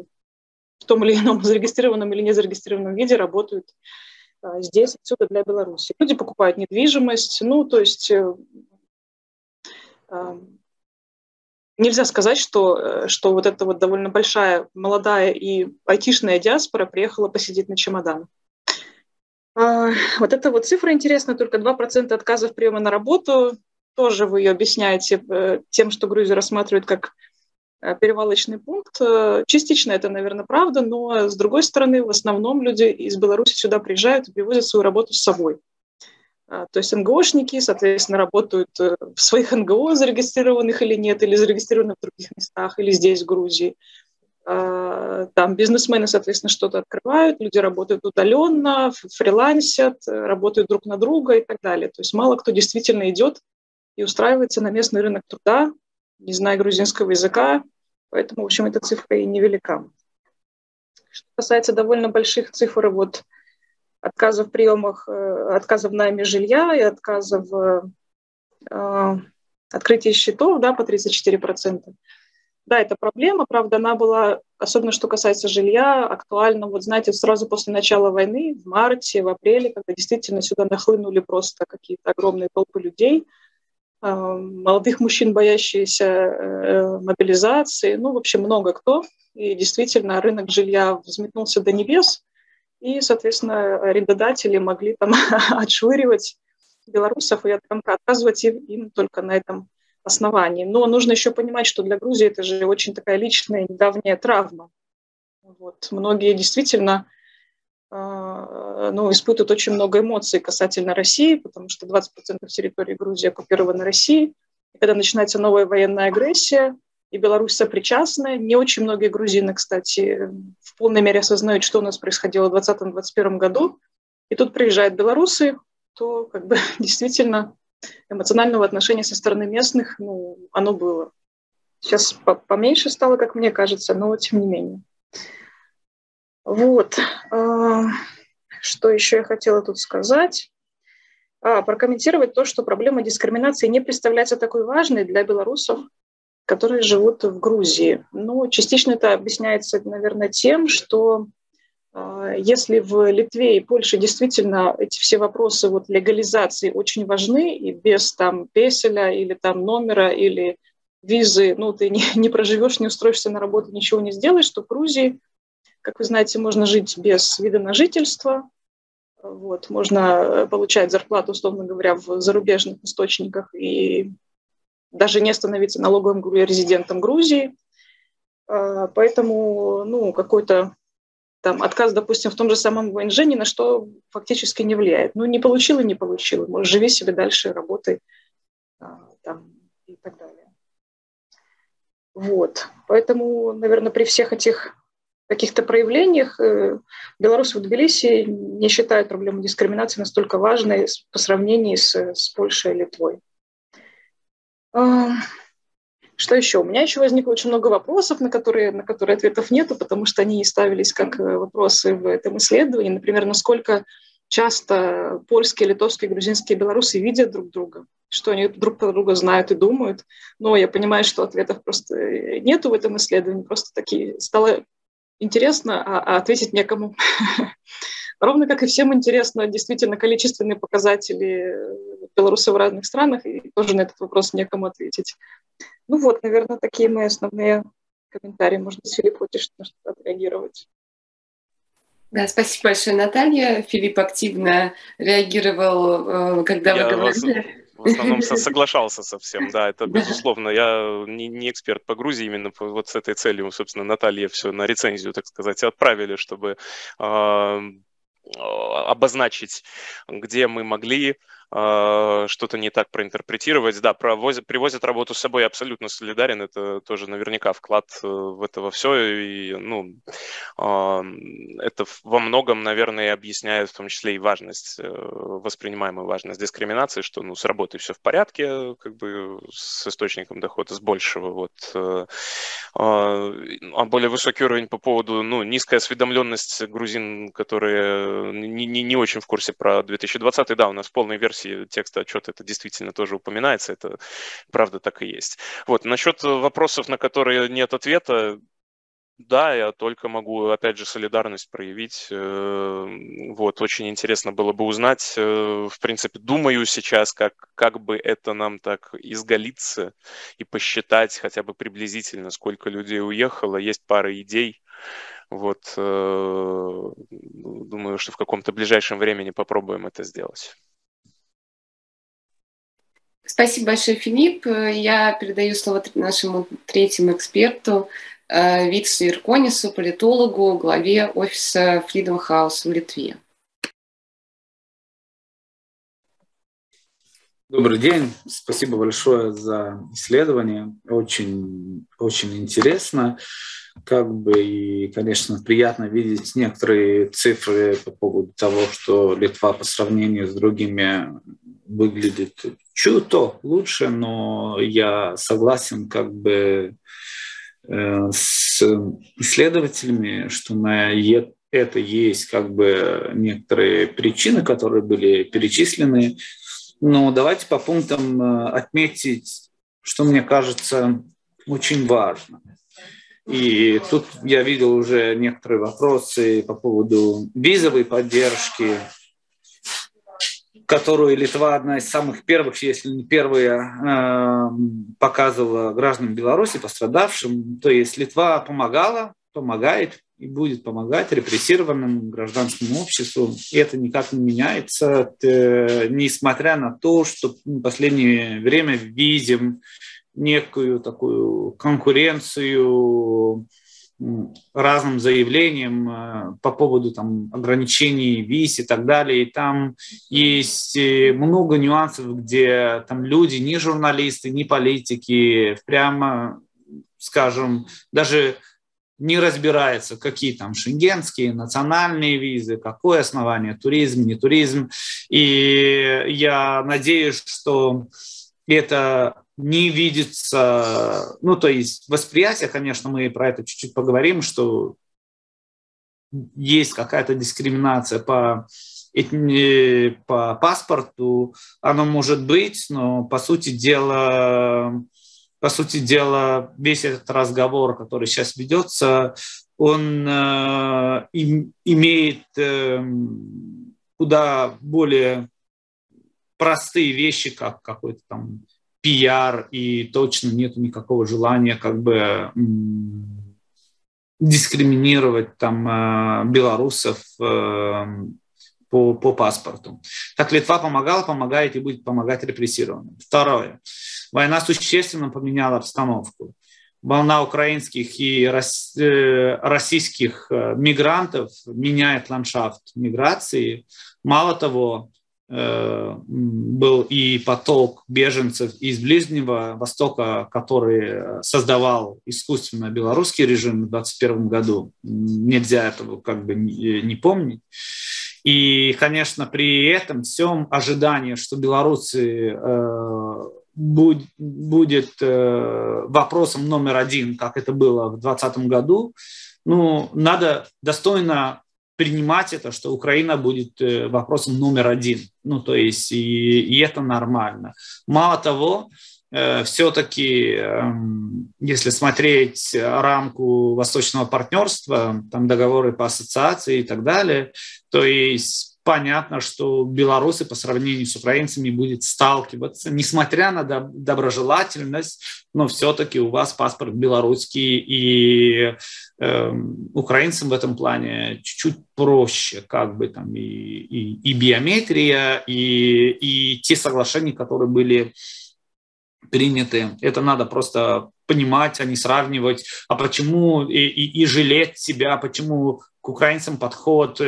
ином зарегистрированном или незарегистрированном виде работают здесь, отсюда для Беларуси. Люди покупают недвижимость. Нельзя сказать, что вот эта вот довольно большая, молодая и айтишная диаспора приехала посидеть на чемоданах. Вот эта вот цифра интересная, только 2% отказов приема на работу. Тоже вы ее объясняете тем, что Грузию рассматривают как перевалочный пункт. Частично это, наверное, правда, но, с другой стороны, в основном люди из Беларуси сюда приезжают и привозят свою работу с собой. То есть НГОшники, соответственно, работают в своих НГО, зарегистрированных или нет, или зарегистрированы в других местах, или здесь, в Грузии. Там бизнесмены, соответственно, что-то открывают, люди работают удаленно, фрилансят, работают друг на друга и так далее. То есть мало кто действительно идет и устраивается на местный рынок труда, не зная грузинского языка, поэтому, в общем, эта цифра и невелика. Что касается довольно больших цифр, вот отказов в приемах, отказов в найме жилья и отказов в открытии счетов, да, по 34%. Да, это проблема, правда, она была, особенно что касается жилья, актуальна, вот знаете, сразу после начала войны, в марте, в апреле, когда действительно сюда нахлынули просто какие-то огромные толпы людей, молодых мужчин, боящиеся мобилизации, ну, в общем, много кто, и действительно рынок жилья взметнулся до небес, и, соответственно, арендодатели могли там отшвыривать белорусов и отказывать им только на этом основании. Но нужно еще понимать, что для Грузии это же очень такая личная, недавняя травма. Вот. Многие действительно испытывают очень много эмоций касательно России, потому что 20% территории Грузии оккупированы Россией. И когда начинается новая военная агрессия, и Беларусь сопричастна, не очень многие грузины, кстати, в полной мере осознают, что у нас происходило в 2020-2021 году. И тут приезжают белорусы, то как бы действительно эмоционального отношения со стороны местных, оно было. Сейчас поменьше стало, как мне кажется, но тем не менее. Вот. Что еще я хотела тут сказать? Прокомментировать то, что проблема дискриминации не представляется такой важной для белорусов, которые живут в Грузии. Ну, частично это объясняется, наверное, тем, что если в Литве и Польше действительно эти все вопросы вот легализации очень важны, и без там песеля или там номера или визы, ты не проживешь, не устроишься на работу, ничего не сделаешь, то в Грузии, как вы знаете, можно жить без вида на жительство, вот, можно получать зарплату, условно говоря, в зарубежных источниках и даже не становиться налоговым резидентом Грузии. Поэтому, какой-то там отказ, допустим, в том же самом ВНЖ ни на что фактически не влияет. Не получил и не получил. Может, живи себе дальше, работай там, и так далее. Вот. Поэтому, наверное, при всех этих каких-то проявлениях белорусы в Тбилиси не считают проблему дискриминации настолько важной по сравнению с Польшей и Литвой. Что еще? У меня еще возникло очень много вопросов, на которые ответов нету, потому что они не ставились как вопросы в этом исследовании. Например, насколько часто польские, литовские, грузинские белорусы видят друг друга, что они друг про друга знают и думают. Но я понимаю, что ответов просто нету в этом исследовании. Просто такие стало интересно, а ответить некому. Ровно как и всем интересно действительно количественные показатели белорусов в разных странах, и тоже на этот вопрос некому ответить. Наверное, такие мои основные комментарии. Может быть, Филипп, хочешь на что-то отреагировать? Да, спасибо большое, Наталья. Филипп активно реагировал, когда вы говорили. В основном соглашался со всем, да, это безусловно. Я не эксперт по Грузии, именно вот с этой целью, собственно, Наталья все на рецензию, так сказать, отправили, чтобы обозначить, где мы могли что-то не так проинтерпретировать. Да, привозят работу с собой, я абсолютно солидарен, это тоже наверняка вклад в это во все, и это во многом, наверное, объясняет в том числе и важность, воспринимаемую важность дискриминации, что с работой все в порядке, как бы с источником дохода, с большего, а более высокий уровень по поводу, низкая осведомленность грузин, которые не очень в курсе про 2020, да, у нас в полной версии текста отчета это действительно тоже упоминается, это правда так и есть. Насчет вопросов, на которые нет ответа, да, я только могу, опять же, солидарность проявить. Очень интересно было бы узнать, в принципе, думаю сейчас, как бы это нам так изгалиться и посчитать хотя бы приблизительно, сколько людей уехало. Есть пара идей. Думаю, что в каком-то ближайшем времени попробуем это сделать. Спасибо большое, Филипп. Я передаю слово нашему третьему эксперту, Витсу Ирконису, политологу, главе офиса Freedom House в Литве. Добрый день, спасибо большое за исследование, очень, очень интересно, и, конечно, приятно видеть некоторые цифры по поводу того, что Литва по сравнению с другими выглядит чуть-то лучше, но я согласен с исследователями, что это есть некоторые причины, которые были перечислены. Но давайте по пунктам отметить, что мне кажется очень важно. И тут я видел уже некоторые вопросы по поводу визовой поддержки, которую Литва одна из самых первых, если не первая, показывала гражданам Беларуси, пострадавшим. То есть Литва помогала, помогает и будет помогать репрессированному гражданскому обществу. И это никак не меняется, несмотря на то, что в последнее время видим некую такую конкуренцию разным заявлениям по поводу ограничений виз и так далее. И там есть много нюансов, где там люди, ни журналисты, ни политики, прямо, скажем, даже не разбирается, какие там шенгенские, национальные визы, какое основание, туризм, не туризм. И я надеюсь, что это не видится, то есть восприятие, конечно, мы про это чуть-чуть поговорим, что есть какая-то дискриминация по паспорту, оно может быть, но по сути дела, весь этот разговор, который сейчас ведется, он имеет куда более простые вещи, как какой-то там пиар, и точно нет никакого желания дискриминировать белорусов по паспорту. Так Литва помогала, помогает и будет помогать репрессированным. Второе. Война существенно поменяла обстановку. Волна украинских и российских мигрантов меняет ландшафт миграции. Мало того, был и поток беженцев из Ближнего Востока, который создавал искусственно белорусский режим в 2021 году. Нельзя этого не помнить. И, конечно, при этом всем ожидание, что белорусы будет вопросом номер один, как это было в 2020 году, надо достойно принимать это, что Украина будет вопросом номер один. То есть и это нормально. Мало того, все-таки, если смотреть рамку Восточного партнерства, там договоры по ассоциации и так далее, то есть понятно, что белорусы по сравнению с украинцами будут сталкиваться, несмотря на доброжелательность, но все-таки у вас паспорт белорусский, и украинцам в этом плане чуть-чуть проще, и биометрия, и те соглашения, которые были приняты. Это надо просто понимать, а не сравнивать. А почему и жалеть себя, почему к украинцам подход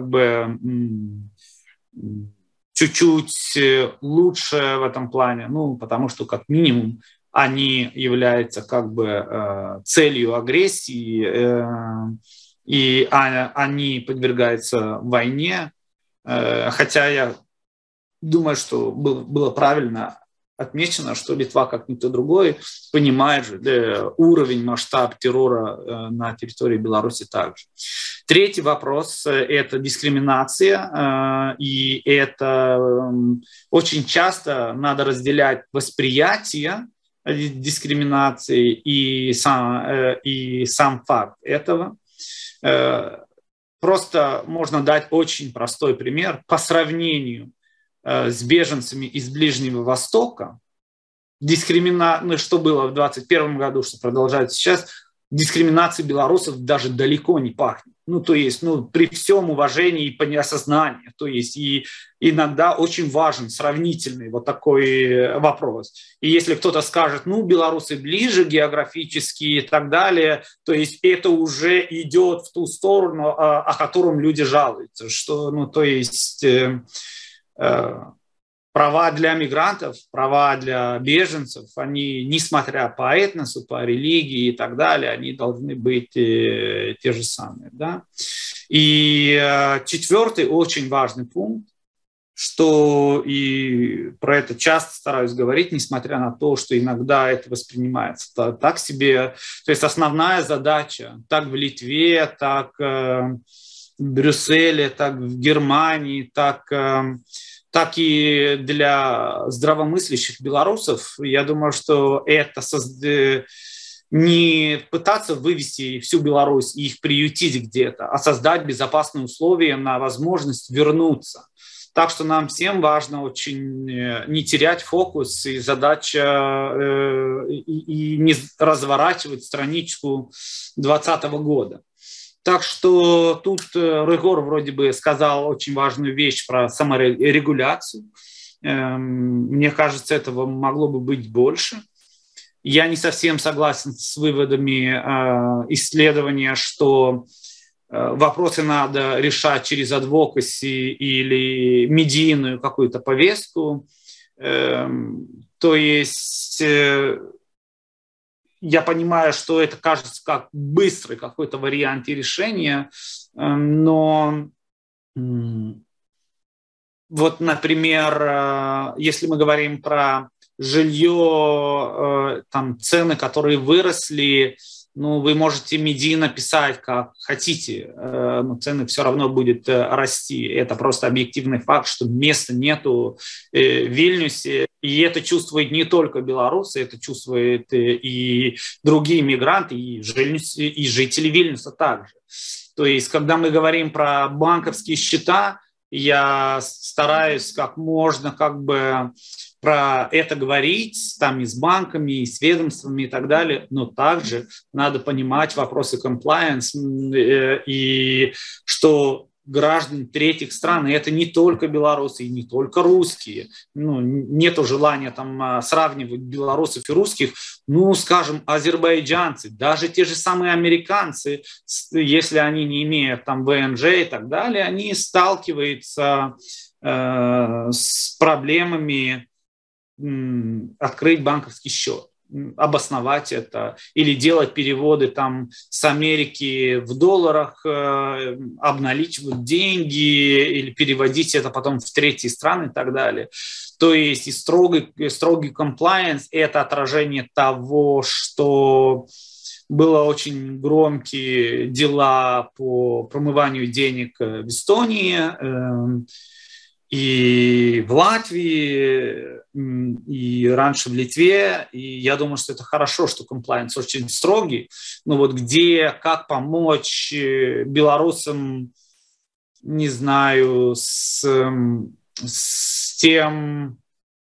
чуть-чуть лучше в этом плане? Потому что как минимум они являются целью агрессии, и они подвергаются войне. Хотя я думаю, что было правильно отмечено, что Литва, как никто другой, понимает уровень, масштаб террора на территории Беларуси также. Третий вопрос – это дискриминация, и это очень часто надо разделять восприятие дискриминации и сам факт этого. Просто можно дать очень простой пример по сравнению с беженцами из Ближнего Востока, что было в 2021 году, что продолжается сейчас, дискриминации белорусов даже далеко не пахнет. То есть, при всем уважении и по неосознанию. То есть, и иногда очень важен сравнительный вот такой вопрос. И если кто-то скажет, белорусы ближе географически и так далее, то есть это уже идет в ту сторону, о котором люди жалуются. Что, права для мигрантов, права для беженцев, они, несмотря по этносу, по религии и так далее, они должны быть те же самые. Да? И четвертый очень важный пункт, что и про это часто стараюсь говорить, несмотря на то, что иногда это воспринимается так себе. То есть основная задача, так в Литве, так в Брюсселе, так в Германии, так и для здравомыслящих белорусов, я думаю, что это не пытаться вывести всю Беларусь и их приютить где-то, а создать безопасные условия на возможность вернуться. Так что нам всем важно очень не терять фокус и задача и не разворачивать страничку 2020 года. Так что тут Рыгор вроде бы сказал очень важную вещь про саморегуляцию. Мне кажется, этого могло бы быть больше. Я не совсем согласен с выводами исследования, что вопросы надо решать через адвокаси или медийную какую-то повестку. То есть я понимаю, что это кажется как быстрый какой-то вариант решения, но вот, например, если мы говорим про жилье, там цены, которые выросли, ну, вы можете медийно писать, как хотите, но цены все равно будут расти. Это просто объективный факт, что места нету в Вильнюсе. И это чувствует не только белорусы, это чувствуют и другие мигранты, и жители Вильнюса также. То есть, когда мы говорим про банковские счета, я стараюсь как можно про это говорить там и с банками, и с ведомствами и так далее, но также надо понимать вопросы compliance и что граждане третьих стран, и это не только белорусы, и не только русские, ну, нету желания там сравнивать белорусов и русских, ну, скажем, азербайджанцы, даже те же самые американцы, если они не имеют там ВНЖ и так далее, они сталкиваются с проблемами открыть банковский счет, обосновать это или делать переводы там с Америки в долларах, обналичивать деньги или переводить это потом в третьи страны и так далее. То есть и строгий комплаенс – это отражение того, что было очень громкие дела по промыванию денег в Эстонии, и в Латвии, и раньше в Литве. И я думаю, что это хорошо, что комплаенс очень строгий. Но вот как помочь белорусам, не знаю, с тем...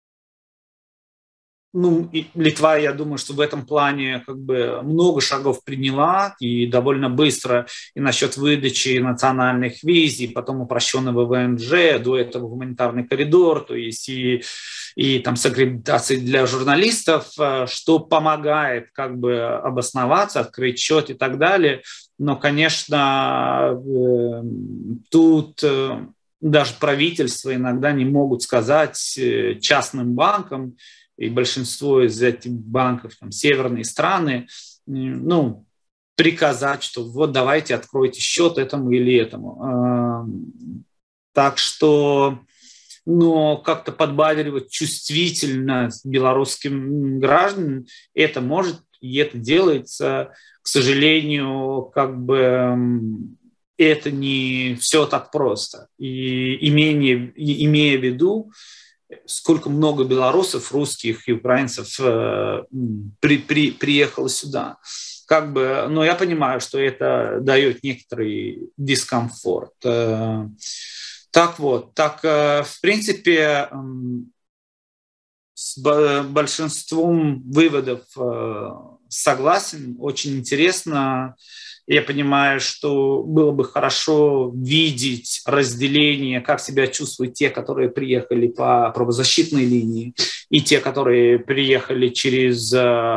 Ну, и Литва, я думаю, что в этом плане много шагов приняла и довольно быстро и насчет выдачи национальных виз, и потом упрощенного ВНЖ, до этого гуманитарный коридор, то есть и там с аккредитацией для журналистов, что помогает обосноваться, открыть счет и так далее. Но, конечно, тут даже правительства иногда не могут сказать частным банкам, и большинство из этих банков, там, северные страны, ну, приказать, что вот давайте откройте счет этому или этому. Так что, но как-то подбадривать чувствительность белорусским гражданам, это может, и это делается, к сожалению, это не все так просто. И имея в виду, сколько много белорусов, русских и украинцев приехало сюда. Но я понимаю, что это дает некоторый дискомфорт. В принципе, с большинством выводов согласен, очень интересно. Я понимаю, что было бы хорошо видеть разделение, как себя чувствуют те, которые приехали по правозащитной линии, и те, которые приехали через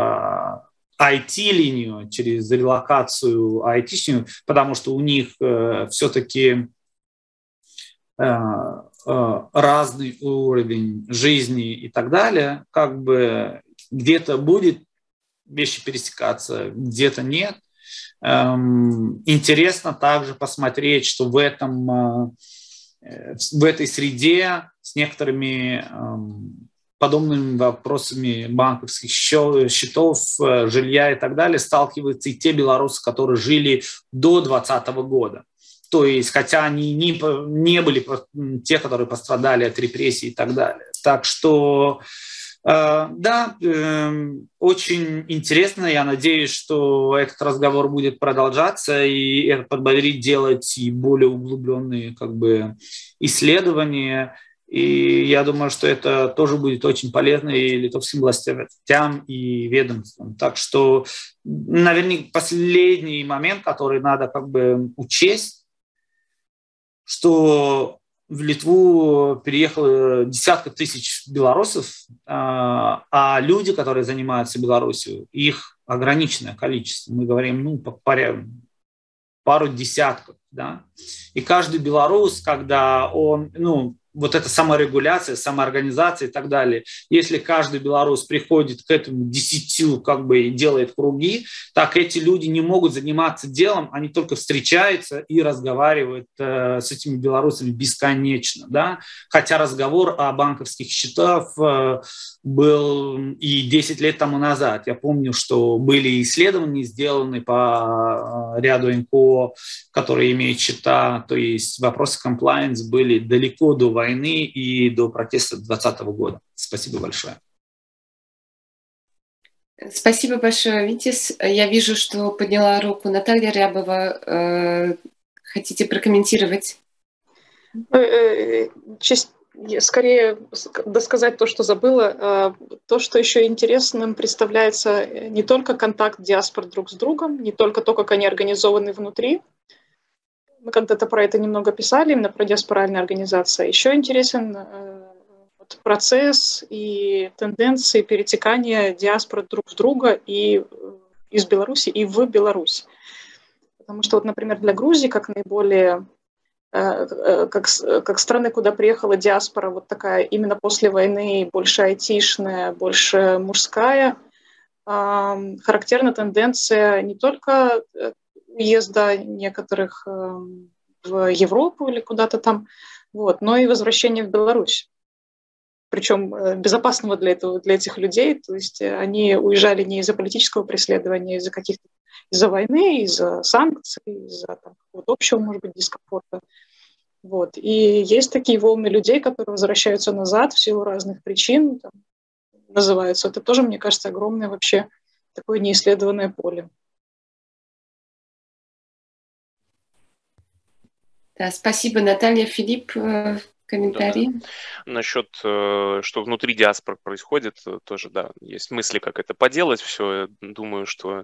IT-линию, через релокацию IT-шную, потому что у них все-таки разный уровень жизни и так далее, как бы где-то будет вещи пересекаться, где-то нет. Интересно также посмотреть, что в этой среде с некоторыми подобными вопросами банковских счетов, жилья и так далее сталкиваются и те белорусы, которые жили до 2020 года. То есть, хотя они не были те, которые пострадали от репрессий и так далее. Так что, да, очень интересно. Я надеюсь, что этот разговор будет продолжаться, и это подбодрит делать и более углубленные как бы исследования. И я думаю, что это тоже будет очень полезно и литовским властям, и ведомствам. Так что, наверное, последний момент, который надо как бы учесть, что в Литву переехало десятки тысяч белорусов, а люди, которые занимаются Беларусью, их ограниченное количество. Мы говорим, пару десятков. Да? И каждый белорус, когда он, вот эта саморегуляция, самоорганизация и так далее. Если каждый белорус приходит к этому 10 как бы и делает круги, так эти люди не могут заниматься делом, они только встречаются и разговаривают с этими белорусами бесконечно. Да? Хотя разговор о банковских счетах был и 10 лет тому назад. Я помню, что были исследования сделаны по ряду НКО, которые имеют счета, то есть вопросы compliance были далеко до войны и до протеста 2020 года. Спасибо большое. Спасибо большое, Витис. Я вижу, что подняла руку Наталья Рябова. Хотите прокомментировать? Скорее досказать то, что забыла. То, что еще интересным представляется не только контакт диаспор друг с другом, не только то, как они организованы внутри. Мы когда-то про это немного писали, именно про диаспоральные организации. Еще интересен процесс и тенденции перетекания диаспор друг в друга и из Беларуси и в Беларусь. Потому что, например, для Грузии, как наиболее как страны, куда приехала диаспора, вот такая именно после войны, больше айтишная, больше мужская, характерна тенденция не только уезда некоторых в Европу или куда-то там, но и возвращения в Беларусь. Причем безопасного для этих людей, то есть они уезжали не из-за политического преследования, из-за войны, из-за санкций, из-за какого-то общего, может быть, дискомфорта. И есть такие волны людей, которые возвращаются назад в силу разных причин, называются. Это тоже, мне кажется, огромное вообще такое неисследованное поле. Да, спасибо, Наталья. Филипп, комментарии? Да. Насчет, что внутри диаспор происходит, тоже, да, есть мысли, как это поделать все. Я думаю, что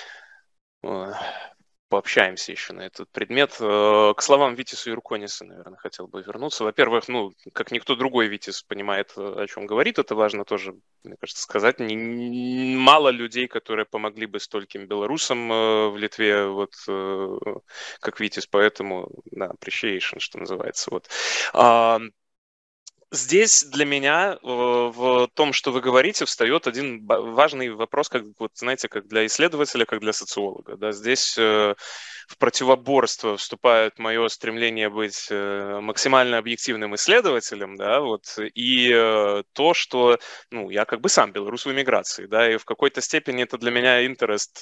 пообщаемся еще на этот предмет. К словам Витиса Юркониса, наверное, хотел бы вернуться. Во-первых, как никто другой Витис понимает, о чем говорит, это важно тоже, мне кажется, сказать. Мало людей, которые помогли бы стольким белорусам в Литве, как Витис, поэтому, да, appreciation, что называется. Здесь для меня в том, что вы говорите, встает один важный вопрос, как для исследователя, как для социолога. Да? Здесь в противоборство вступает мое стремление быть максимально объективным исследователем, да, и то, что я как бы сам белорус в эмиграции, да, и в какой-то степени это для меня интерес.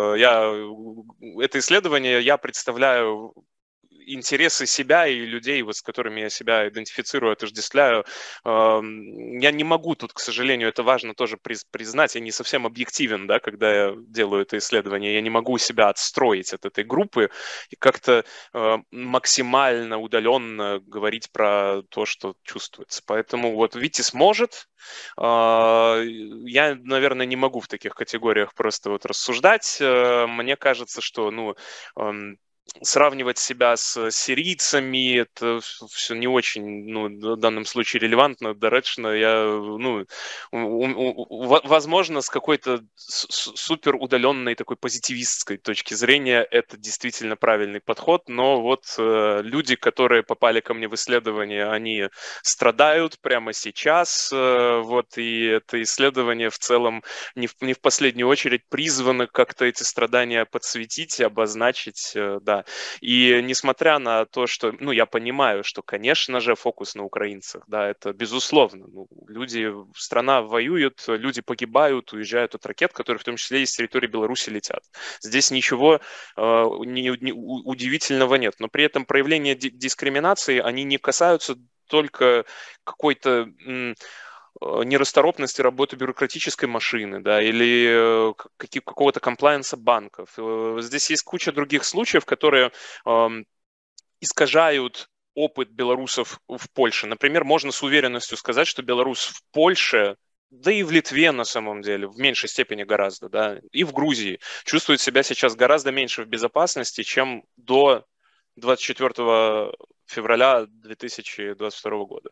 Это исследование я представляю интересы себя и людей, с которыми я себя идентифицирую, отождествляю. Я не могу тут, к сожалению, это важно тоже признать, я не совсем объективен, да, когда я делаю это исследование, я не могу себя отстроить от этой группы и как-то максимально удаленно говорить про то, что чувствуется. Поэтому Витис может, я, наверное, не могу в таких категориях просто рассуждать. Мне кажется, что, сравнивать себя с сирийцами, это все не очень, ну, в данном случае релевантно, доречно. Я, ну, возможно, с какой-то супер удаленной такой позитивистской точки зрения это действительно правильный подход, но вот люди, которые попали ко мне в исследование, они страдают прямо сейчас, вот, и это исследование в целом не в последнюю очередь призвано как-то эти страдания подсветить, обозначить, да. И несмотря на то, что, ну, я понимаю, что, конечно же, фокус на украинцах, да, это безусловно. Ну, люди, страна воюет, люди погибают, уезжают от ракет, которые в том числе и с территории Беларуси летят. Здесь ничего удивительного нет. Но при этом проявления дискриминации, они не касаются только какой-то нерасторопности работы бюрократической машины, да, или какого-то комплайенса банков. Здесь есть куча других случаев, которые искажают опыт белорусов в Польше. Например, можно с уверенностью сказать, что белорус в Польше, да и в Литве на самом деле, в меньшей степени гораздо, да, и в Грузии чувствует себя сейчас гораздо меньше в безопасности, чем до 24 февраля 2022 года.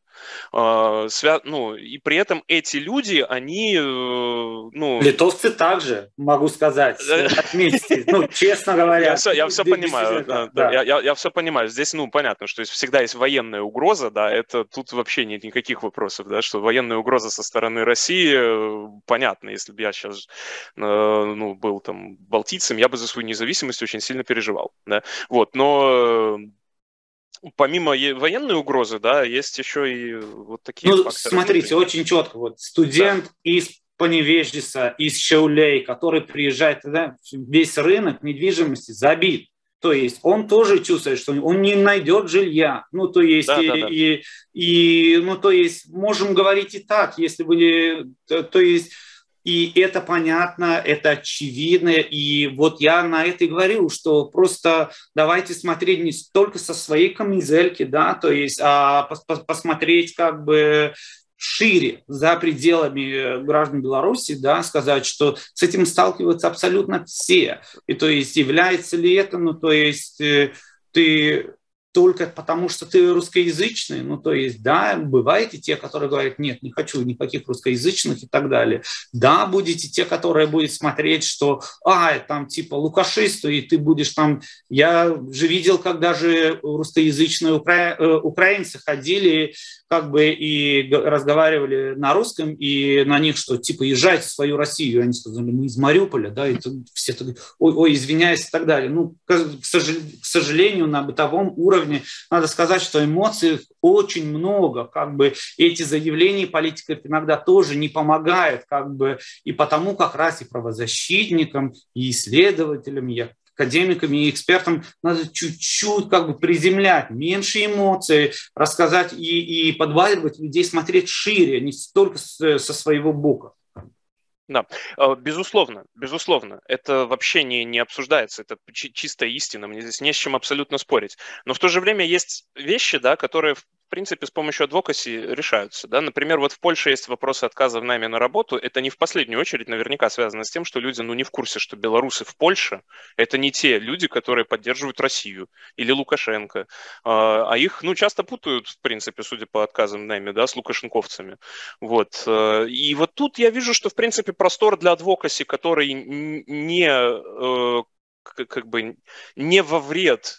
Ну, и при этом эти люди, они... Ну... Литовцы также, могу сказать, отметьте, ну, честно говоря. Я все понимаю. Да. Я все понимаю. Здесь, ну, понятно, что всегда есть военная угроза, да, это тут вообще нет никаких вопросов, да, что военная угроза со стороны России, понятно, если бы я сейчас, ну, был там балтийцем, я бы за свою независимость очень сильно переживал, да, вот, но... Помимо военной угрозы, да, есть еще и вот такие факторы. внутренние. Смотрите, очень четко. Вот студент из Поневежьеса, из Шаулей, который приезжает, да, весь рынок недвижимости забит. То есть он тоже чувствует, что он не найдет жилья. Ну, то есть, ну, то есть, можем говорить и так, если были, то есть, и это понятно, это очевидно. И вот я на это и говорю, что просто давайте смотреть не только со своей камизельки, да, то есть, а посмотреть как бы шире, за пределами граждан Беларуси, да, сказать, что с этим сталкиваются абсолютно все. И то есть является ли это, ну, то есть ты только потому, что ты русскоязычный, ну, то есть, да, бывают и те, которые говорят, нет, не хочу никаких русскоязычных и так далее. Да, будете те, которые будут смотреть, что, там, типа, лукашисты, и ты будешь там, я же видел, когда же русскоязычные украинцы ходили, как бы, и разговаривали на русском, и на них, что, типа, езжайте в свою Россию. И они сказали, мы из Мариуполя, да, и все так, ой, извиняюсь, и так далее. Ну, к сожалению, на бытовом уровне надо сказать, что эмоций очень много, как бы эти заявления политиков иногда тоже не помогают, как бы, и потому как раз и правозащитникам, и исследователям, и академикам, и экспертам надо чуть-чуть как бы приземлять, меньше эмоций, рассказать и подваливать людей, смотреть шире, не столько со своего бока. Да, безусловно, это вообще не обсуждается, это чистая истина, мне здесь не с чем абсолютно спорить. Но в то же время есть вещи, да, которые, в принципе, с помощью адвокаси решаются. Да? Например, вот в Польше есть вопросы отказа в найме на работу. Это не в последнюю очередь наверняка связано с тем, что люди не в курсе, что белорусы в Польше – это не те люди, которые поддерживают Россию или Лукашенко. А их, часто путают, в принципе, судя по отказам в найме, да, с лукашенковцами. Вот. И вот тут я вижу, что, в принципе, простор для адвокаси, который не во вред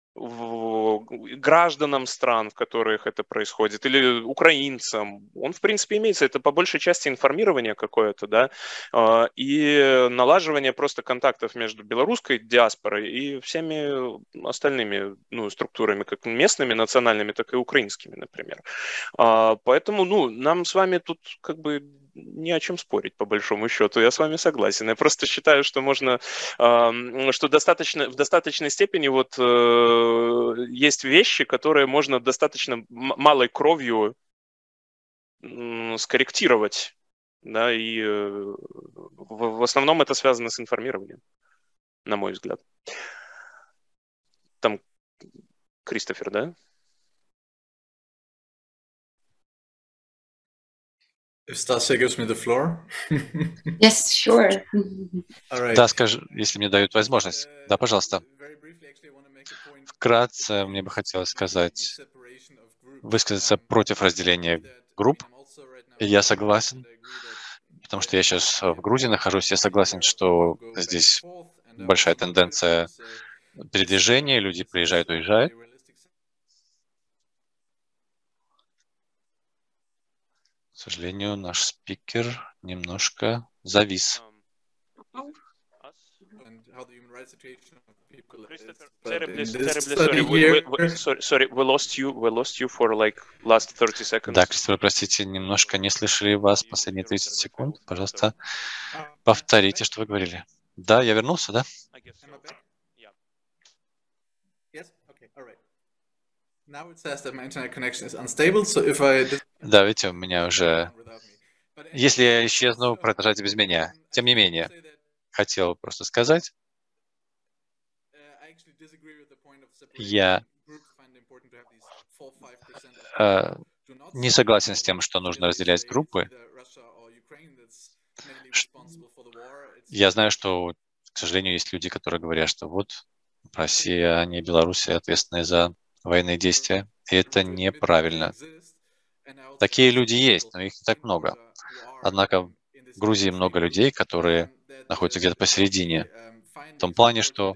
гражданам стран, в которых это происходит, или украинцам, он, в принципе, имеется. Это по большей части информирование какое-то, да, и налаживание просто контактов между белорусской диаспорой и всеми остальными структурами, как местными, национальными, так и украинскими, например. Поэтому, нам с вами тут как бы не о чем спорить, по большому счету. Я с вами согласен. Я просто считаю, что можно, что в достаточной степени есть вещи, которые можно достаточно малой кровью скорректировать. Да, и в основном это связано с информированием, на мой взгляд. Там Кристофер, да? If Stasia gives me the floor. Yes, sure. All right. Да, скажи, если мне дают возможность. Да, пожалуйста. Вкратце мне бы хотелось сказать, высказаться против разделения групп. И я согласен, потому что я сейчас в Грузии нахожусь, я согласен, что здесь большая тенденция передвижения, люди приезжают, уезжают. К сожалению, наш спикер немножко завис. Sorry, we lost you for like last 30 seconds. Да, Кристофер, простите, немножко не слышали вас последние 30 секунд. Пожалуйста, повторите, что вы говорили. Да, я вернулся, да? Да, видите, у меня уже... Если я исчезну, продолжайте без меня. Тем не менее, хотел просто сказать, я не согласен с тем, что нужно разделять группы. Я знаю, что, к сожалению, есть люди, которые говорят, что вот Россия, а не Беларусь ответственны за военные действия. И это неправильно. Такие люди есть, но их не так много. Однако в Грузии много людей, которые находятся где-то посередине. В том плане, что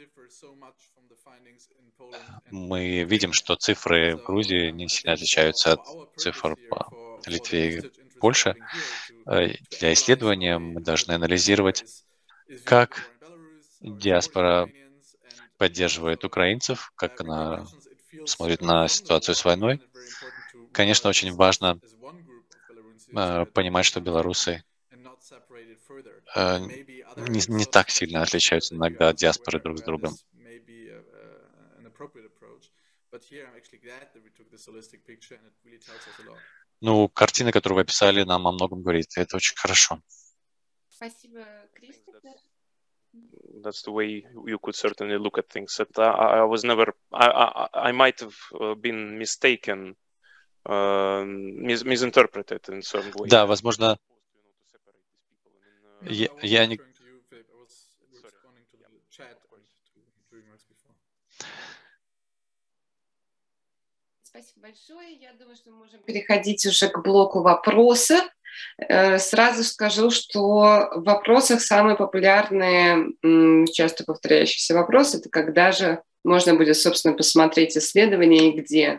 мы видим, что цифры в Грузии не сильно отличаются от цифр по Литве и Польше. Для исследования мы должны анализировать, как диаспора поддерживает украинцев, как она смотрит на ситуацию с войной. Конечно, очень важно понимать, что белорусы не так сильно отличаются иногда от диаспоры друг с другом. Ну, картина, которую вы описали, нам о многом говорит. Это очень хорошо. Спасибо, Кристофер. That's the way you could certainly look at things. I was never. I might have been mistaken, misinterpreted in some way. Да, возможно, я не... Спасибо большое. Я думаю, что мы можем переходить уже к блоку вопросов. Сразу скажу, что в вопросах самые популярные, часто повторяющиеся вопросы — это когда же можно будет, собственно, посмотреть исследование и где.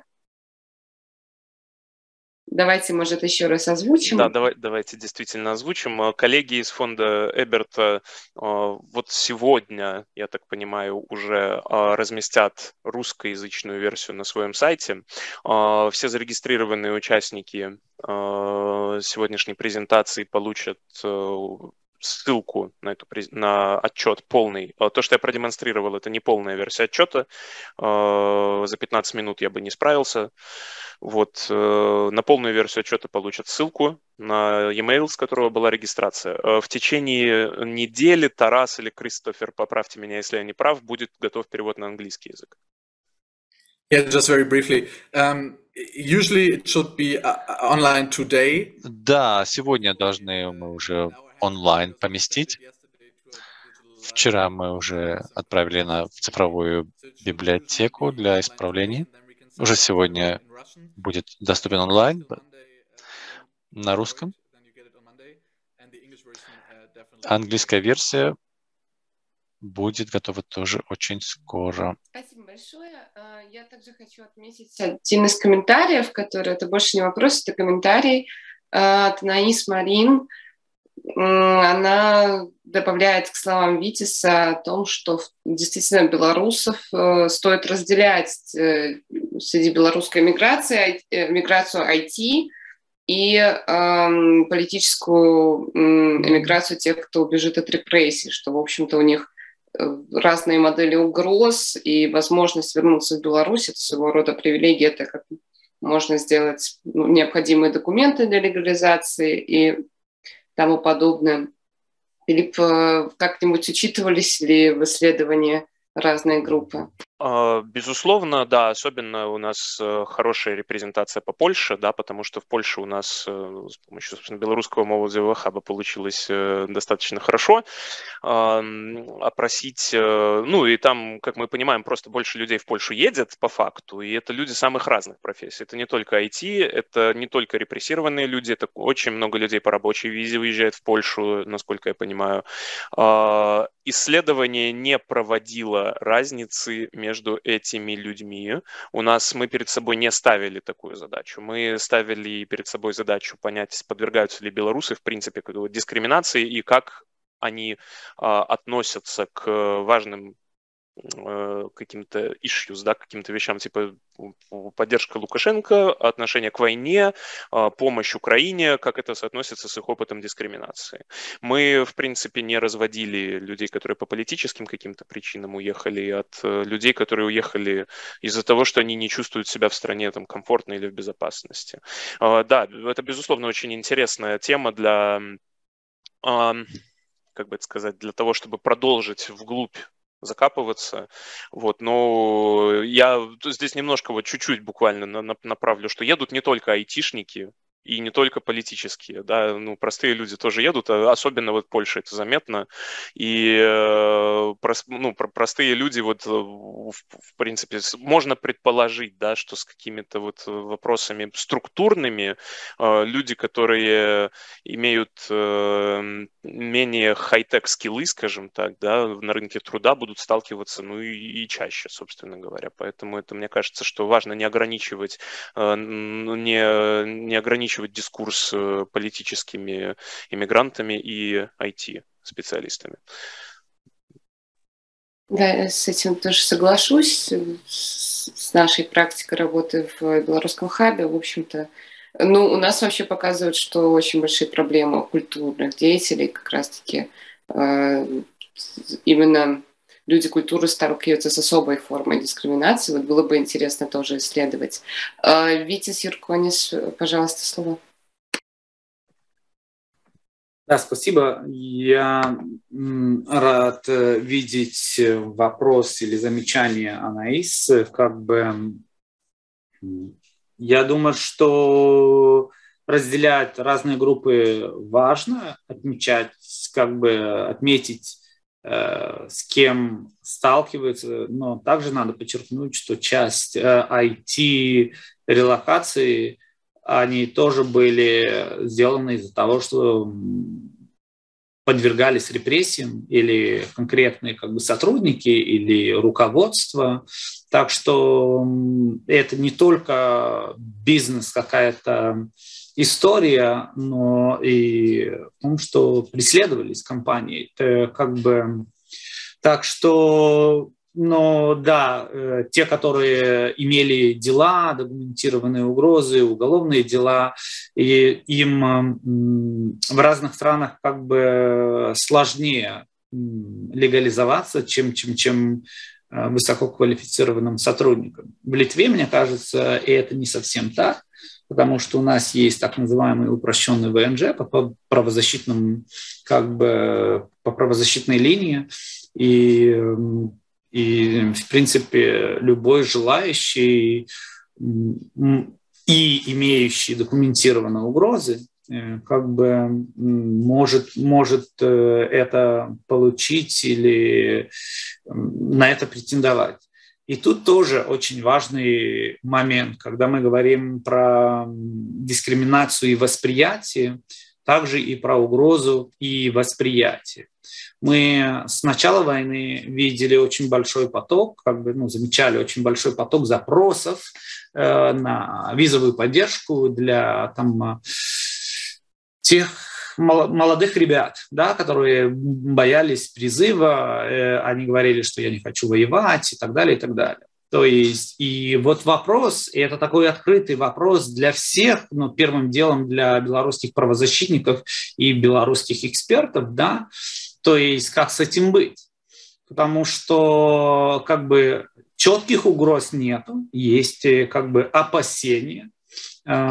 Давайте, может, еще раз озвучим. Да, давайте действительно озвучим. Коллеги из фонда Эберта вот сегодня, я так понимаю, уже разместят русскоязычную версию на своем сайте. Все зарегистрированные участники сегодняшней презентации получат ссылку на отчет полный. То, что я продемонстрировал, это не полная версия отчета. За 15 минут я бы не справился. Вот. На полную версию отчета получат ссылку на e-mail, с которого была регистрация. В течение недели Тарас или Кристофер, поправьте меня, если я не прав, будет готов перевод на английский язык. Yeah, just very briefly. Usually it should be online today. Да, сегодня должны мы уже онлайн поместить. Вчера мы уже отправили в цифровую библиотеку для исправлений. Уже сегодня будет доступен онлайн на русском. Английская версия будет готова тоже очень скоро. Спасибо большое. Я также хочу отметить один из комментариев, который, это больше не вопрос, это комментарий от Наис Марин. Она добавляет к словам Витиса о том, что действительно белорусов стоит разделять среди белорусской миграции, миграцию IT и политическую эмиграцию тех, кто убежит от репрессий, что, в общем-то, у них разные модели угроз, и возможность вернуться в Беларусь — это своего рода привилегия, так как можно сделать необходимые документы для легализации и тому подобное. Филипп, как-нибудь учитывались ли в исследовании разные группы? Безусловно, да, особенно у нас хорошая репрезентация по Польше, да, потому что в Польше у нас с помощью, собственно, белорусского молодежного хаба получилось достаточно хорошо опросить, ну и там, как мы понимаем, просто больше людей в Польшу едет по факту, и это люди самых разных профессий. Это не только IT, это не только репрессированные люди, это очень много людей по рабочей визе уезжает в Польшу, насколько я понимаю. Исследование не проводило разницы между этими людьми. Мы перед собой не ставили такую задачу. Мы ставили перед собой задачу понять, подвергаются ли белорусы, в принципе, дискриминации и как они относятся к важным каким-то issues, да, каким-то вещам, типа поддержка Лукашенко, отношение к войне, помощь Украине, как это соотносится с их опытом дискриминации. Мы, в принципе, не разводили людей, которые по политическим каким-то причинам уехали, от людей, которые уехали из-за того, что они не чувствуют себя в стране там комфортно или в безопасности. Да, это, безусловно, очень интересная тема для, как бы это сказать, для того, чтобы продолжить вглубь закапываться, вот, но я здесь немножко вот чуть-чуть буквально направлю, что едут не только айтишники и не только политические, да, ну, простые люди тоже едут, особенно вот в Польше это заметно, и простые люди вот, в принципе, можно предположить, да, что с какими-то вот вопросами структурными люди, которые имеют менее хай-тек скиллы, скажем так, да, на рынке труда будут сталкиваться, ну, и чаще, собственно говоря, поэтому это, мне кажется, что важно не ограничивать дискурс политическими иммигрантами и IT-специалистами. Да, я с этим тоже соглашусь. С нашей практикой работы в белорусском хабе, в общем-то, ну, у нас вообще показывают, что очень большие проблемы у культурных деятелей, как раз-таки именно люди культуры сталкиваются с особой формой дискриминации. Вот было бы интересно тоже исследовать. Витис Юрконис, пожалуйста, слово. Да, спасибо. Я рад видеть вопрос или замечание Анаис. Как бы я думаю, что разделять разные группы важно, отметить, с кем сталкиваются, но также надо подчеркнуть, что часть IT-релокации, они тоже были сделаны из-за того, что подвергались репрессиям или конкретные сотрудники или руководство. Так что это не только бизнес, какая-то история, но и в том, что преследовались компании. Так что, да, те, которые имели дела, документированные угрозы, уголовные дела, и им в разных странах сложнее легализоваться, чем высококвалифицированным сотрудникам. В Литве, мне кажется, это не совсем так, потому что у нас есть так называемый упрощенный ВНЖ по правозащитной линии, и в принципе любой желающий и имеющий документированные угрозы может это получить или на это претендовать. И тут тоже очень важный момент, когда мы говорим про дискриминацию и восприятие, также и про угрозу и восприятие. Мы с начала войны видели очень большой поток, замечали очень большой поток запросов на визовую поддержку для тех молодых ребят, да, которые боялись призыва, они говорили, что я не хочу воевать и так далее, и так далее. То есть, и вот вопрос, и это такой открытый вопрос для всех, но первым делом для белорусских правозащитников и белорусских экспертов, да, то есть как с этим быть? Потому что четких угроз нету, есть опасения,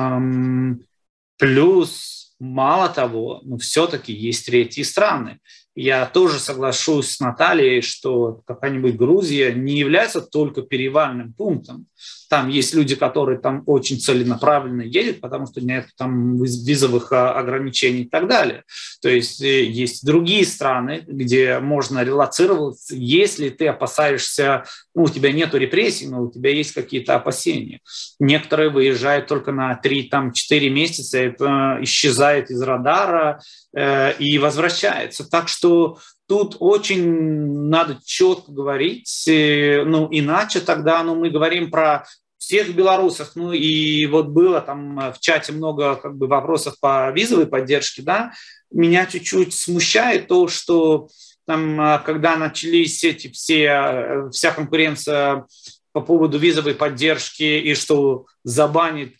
плюс мало того, все-таки есть третьи страны. Я тоже соглашусь с Натальей, что какая-нибудь Грузия не является только перевальным пунктом. Там есть люди, которые там очень целенаправленно едут, потому что нет там визовых ограничений и так далее. То есть есть другие страны, где можно релоцироваться, если ты опасаешься, у тебя нет репрессий, но у тебя есть какие-то опасения. Некоторые выезжают только на 3-4 месяца, это исчезает из радара и возвращается. Так что тут очень надо четко говорить, иначе тогда мы говорим про всех белорусов, и вот было там в чате много вопросов по визовой поддержке, да, меня чуть-чуть смущает то, что там, когда начались вся конкуренция по поводу визовой поддержки и что забанить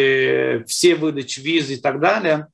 все выдачи виз и так далее,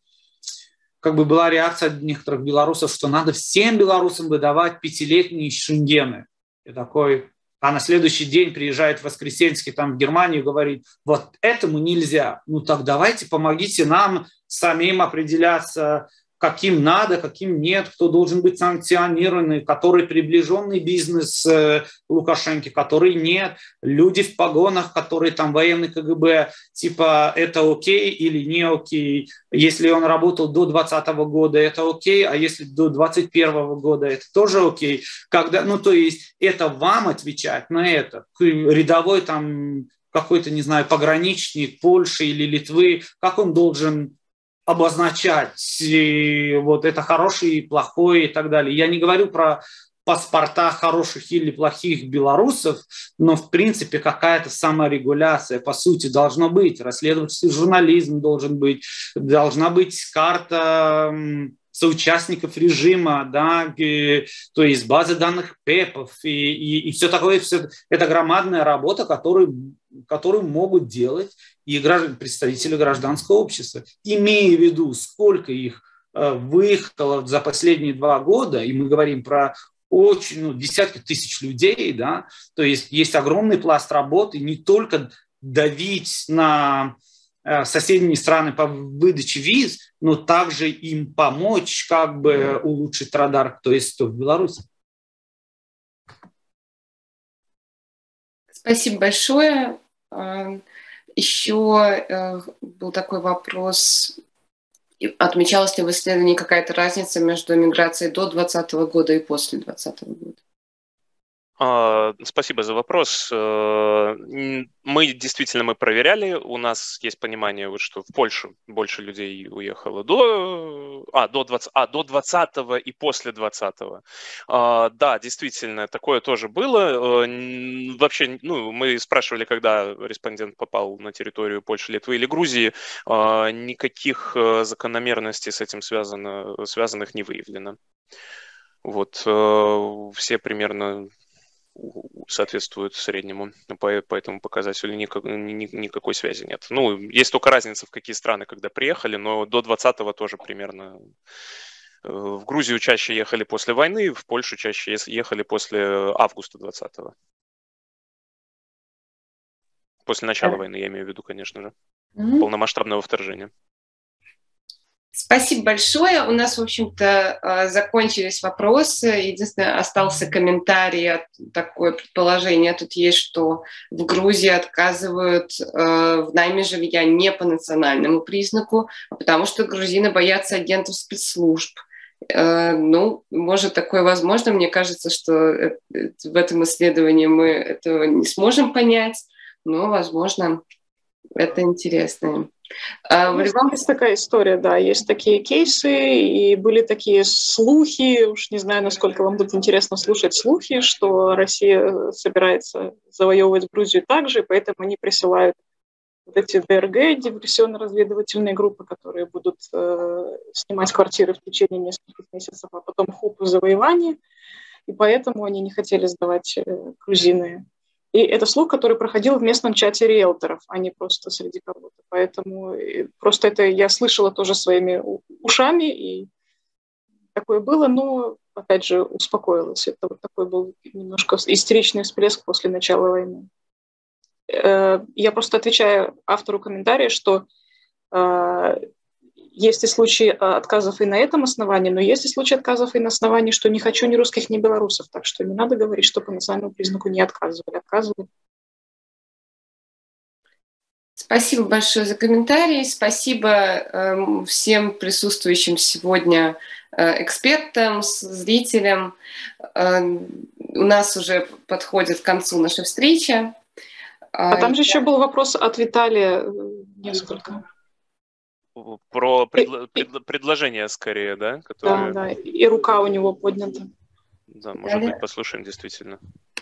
была реакция некоторых белорусов, что надо всем белорусам выдавать 5-летние шенгены. И такой, а на следующий день приезжает Воскресенский в Германию и говорит, вот этому нельзя. Так давайте помогите нам самим определяться, каким надо, каким нет, кто должен быть санкционированный, который приближенный бизнес Лукашенко, который нет, люди в погонах, которые военный КГБ, это окей или не окей. Если он работал до 2020 года, это окей, а если до 2021 года, это тоже окей. То есть это вам отвечать на это. Рядовой какой-то, не знаю, пограничник Польши или Литвы, как он должен обозначать вот это хороший и плохой и так далее. Я не говорю про паспорта хороших или плохих белорусов, но в принципе какая-то саморегуляция по сути должна быть. Расследовательский журнализм должен быть, должна быть карта соучастников режима, да, то есть базы данных ПЭПов и все такое. Все, это громадная работа, которую могут делать и представители гражданского общества. Имея в виду, сколько их выехало за последние 2 года, и мы говорим про десятки тысяч людей, да, то есть огромный пласт работы, не только давить на соседние страны по выдаче виз, но также им помочь улучшить радар, то есть в Беларуси. Спасибо большое. Еще был такой вопрос. Отмечалась ли в исследовании какая-то разница между миграцией до 2020 года и после 2020 года? Спасибо за вопрос. Мы действительно проверяли, у нас есть понимание, что в Польшу больше людей уехало до 20-го и после 20-го. Да, действительно, такое тоже было. Вообще, мы спрашивали, когда респондент попал на территорию Польши, Литвы или Грузии, никаких закономерностей с этим связанных не выявлено. Вот, все примерно соответствует среднему, по этому показателю никакой связи нет. Есть только разница, в какие страны, когда приехали, но до 20-го тоже примерно. В Грузию чаще ехали после войны, в Польшу чаще ехали после августа 20-го. После начала войны, я имею в виду, конечно же, полномасштабного вторжения. Спасибо большое. У нас, в общем-то, закончились вопросы. Единственное, остался комментарий, такое предположение тут есть, что в Грузии отказывают в найме жилья не по национальному признаку, а потому что грузины боятся агентов спецслужб. Может, такое возможно. Мне кажется, что в этом исследовании мы этого не сможем понять, но, возможно, это интересно. Есть такая история, да, есть такие кейсы, и были такие слухи, уж не знаю, насколько вам будет интересно слушать слухи, что Россия собирается завоевывать Грузию также, поэтому они присылают вот эти ДРГ, диверсионно-разведывательные группы, которые будут снимать квартиры в течение нескольких месяцев, а потом хоп, завоевание, и поэтому они не хотели сдавать грузины. И это слух, который проходил в местном чате риэлторов, а не просто среди кого-то. Поэтому просто это я слышала тоже своими ушами, и такое было, но, опять же, успокоилась. Это вот такой был немножко истеричный всплеск после начала войны. Я просто отвечаю автору комментария, что есть и случаи отказов и на этом основании, но есть и случаи отказов и на основании, что не хочу ни русских, ни белорусов. Так что не надо говорить, что по национальному признаку не отказывали. Отказывали. Спасибо большое за комментарии. Спасибо всем присутствующим сегодня экспертам, зрителям. У нас уже подходит к концу наша встреча. А там же еще был вопрос от Виталия несколько. Про предложение скорее, да? Которые... Да, и рука у него поднята. Да, может быть, послушаем действительно.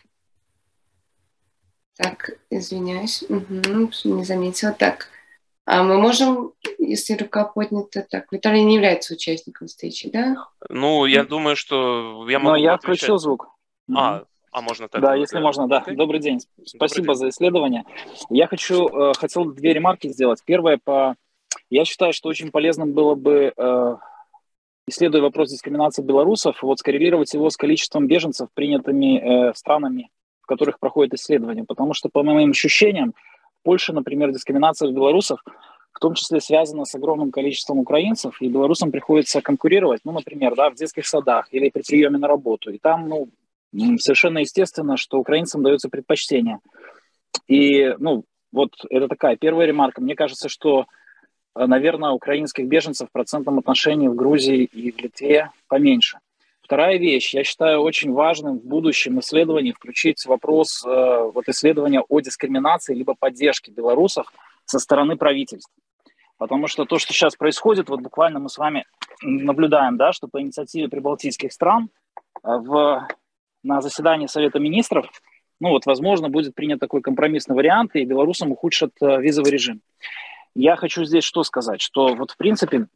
Так, извиняюсь, не заметила. Так, а мы можем, если рука поднята, так, Виталий не является участником встречи, да? Ну, я думаю, что я могу Но я включил звук. А можно так? Да, если можно, да. Добрый день. Спасибо за исследование. Я хотел две ремарки сделать. Первое, я считаю, что очень полезным было бы, исследуя вопрос дискриминации белорусов, скоррелировать его с количеством беженцев, принятыми странами, в которых проходит исследование. Потому что, по моим ощущениям, в Польше, например, дискриминация белорусов в том числе связана с огромным количеством украинцев, и белорусам приходится конкурировать, например, в детских садах или при приеме на работу. И там, совершенно естественно, что украинцам дается предпочтение. И, это такая первая ремарка. Мне кажется, что, наверное, украинских беженцев в процентном отношении в Грузии и в Литве поменьше. Вторая вещь. Я считаю очень важным в будущем исследовании включить вопрос исследования о дискриминации либо поддержке белорусов со стороны правительств. Потому что то, что сейчас происходит, буквально мы с вами наблюдаем, что по инициативе прибалтийских стран на заседании Совета министров, возможно, будет принят такой компромиссный вариант, и белорусам ухудшат визовый режим. Я хочу здесь что сказать, что в принципе,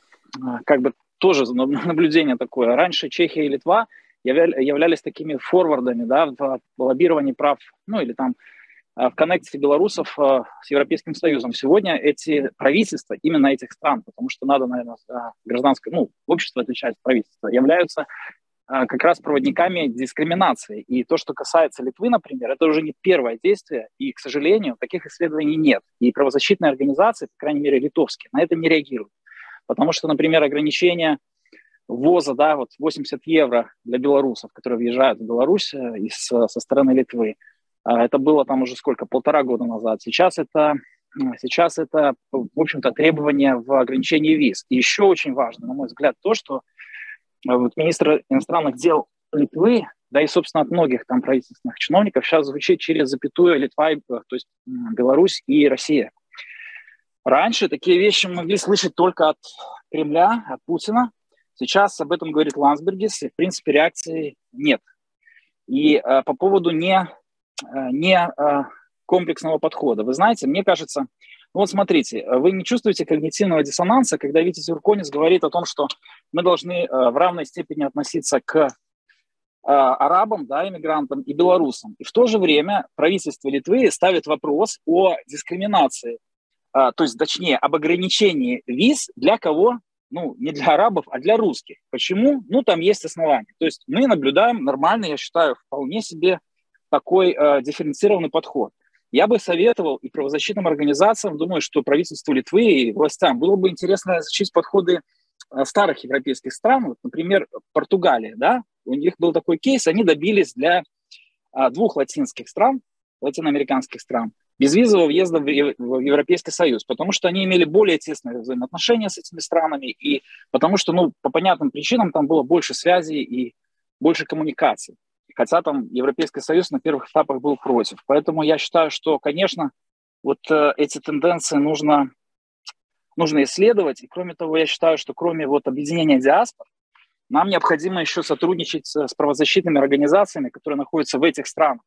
тоже наблюдение такое. Раньше Чехия и Литва являлись такими форвардами, в лоббировании прав, в коннекте белорусов с Европейским Союзом. Сегодня эти правительства, именно этих стран, потому что надо, наверное, гражданское, общество отличать от правительства, являются как раз проводниками дискриминации. И то, что касается Литвы, например, это уже не первое действие, и, к сожалению, таких исследований нет. И правозащитные организации, по крайней мере, литовские, на это не реагируют. Потому что, например, ограничение ввоза, 80 евро для белорусов, которые въезжают в Беларусь со стороны Литвы, это было там уже 1,5 года назад. Сейчас это, в общем-то, требование в ограничении виз. И еще очень важно, на мой взгляд, то, что министр иностранных дел Литвы, и, собственно, от многих там правительственных чиновников сейчас звучит через запятую Литва, то есть Беларусь и Россия. Раньше такие вещи мы могли слышать только от Кремля, от Путина. Сейчас об этом говорит Ландсбергис, и, в принципе, реакции нет. И по поводу не комплексного подхода. Вы знаете, мне кажется, смотрите, вы не чувствуете когнитивного диссонанса, когда Витязь Юрконис говорит о том, что мы должны в равной степени относиться к арабам, иммигрантам и белорусам. И в то же время правительство Литвы ставит вопрос о дискриминации, точнее, об ограничении виз для кого? Не для арабов, а для русских. Почему? Там есть основания. То есть мы наблюдаем нормальный, я считаю, вполне себе такой дифференцированный подход. Я бы советовал и правозащитным организациям, думаю, что правительству Литвы и властям было бы интересно изучить подходы старых европейских стран, например, Португалия, у них был такой кейс, они добились для 2 латиноамериканских стран, безвизового въезда в Европейский Союз, потому что они имели более тесные взаимоотношения с этими странами, и потому что, по понятным причинам, там было больше связей и больше коммуникаций. Хотя там Европейский Союз на первых этапах был против. Поэтому я считаю, что, конечно, эти тенденции нужно исследовать. И кроме того, я считаю, что кроме объединения диаспор, нам необходимо еще сотрудничать с правозащитными организациями, которые находятся в этих странах.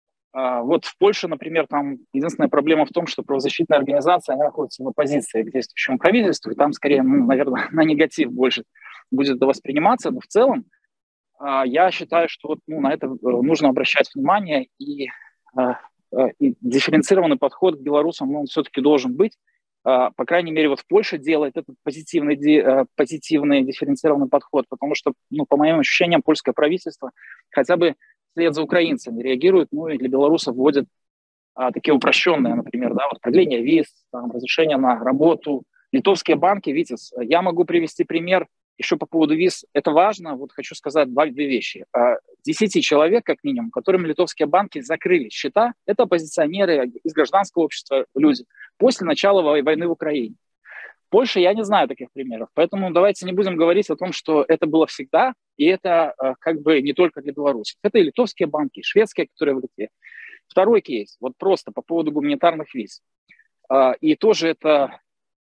В Польше, например, там единственная проблема в том, что правозащитные организации они находятся в оппозиции к действующему правительству, и там скорее, наверное, на негатив больше будет это восприниматься, но в целом я считаю, что на это нужно обращать внимание, и дифференцированный подход к белорусам он все-таки должен быть. По крайней мере, в Польше делает этот позитивный дифференцированный подход, потому что, по моим ощущениям, польское правительство хотя бы вслед за украинцами реагирует, и для белорусов вводит такие упрощенные, например, продление виз, разрешение на работу, Литовские банки, Витас, я могу привести пример еще по поводу виз. Это важно, вот хочу сказать две вещи. 10 человек, как минимум, которым литовские банки закрыли счета, это оппозиционеры из гражданского общества, люди, после начала войны в Украине. В Польше я не знаю таких примеров, поэтому давайте не будем говорить о том, что это было всегда, и это как бы не только для Беларуси. Это и литовские банки, и шведские, которые в Литве. Второй кейс, вот просто по поводу гуманитарных виз. И тоже это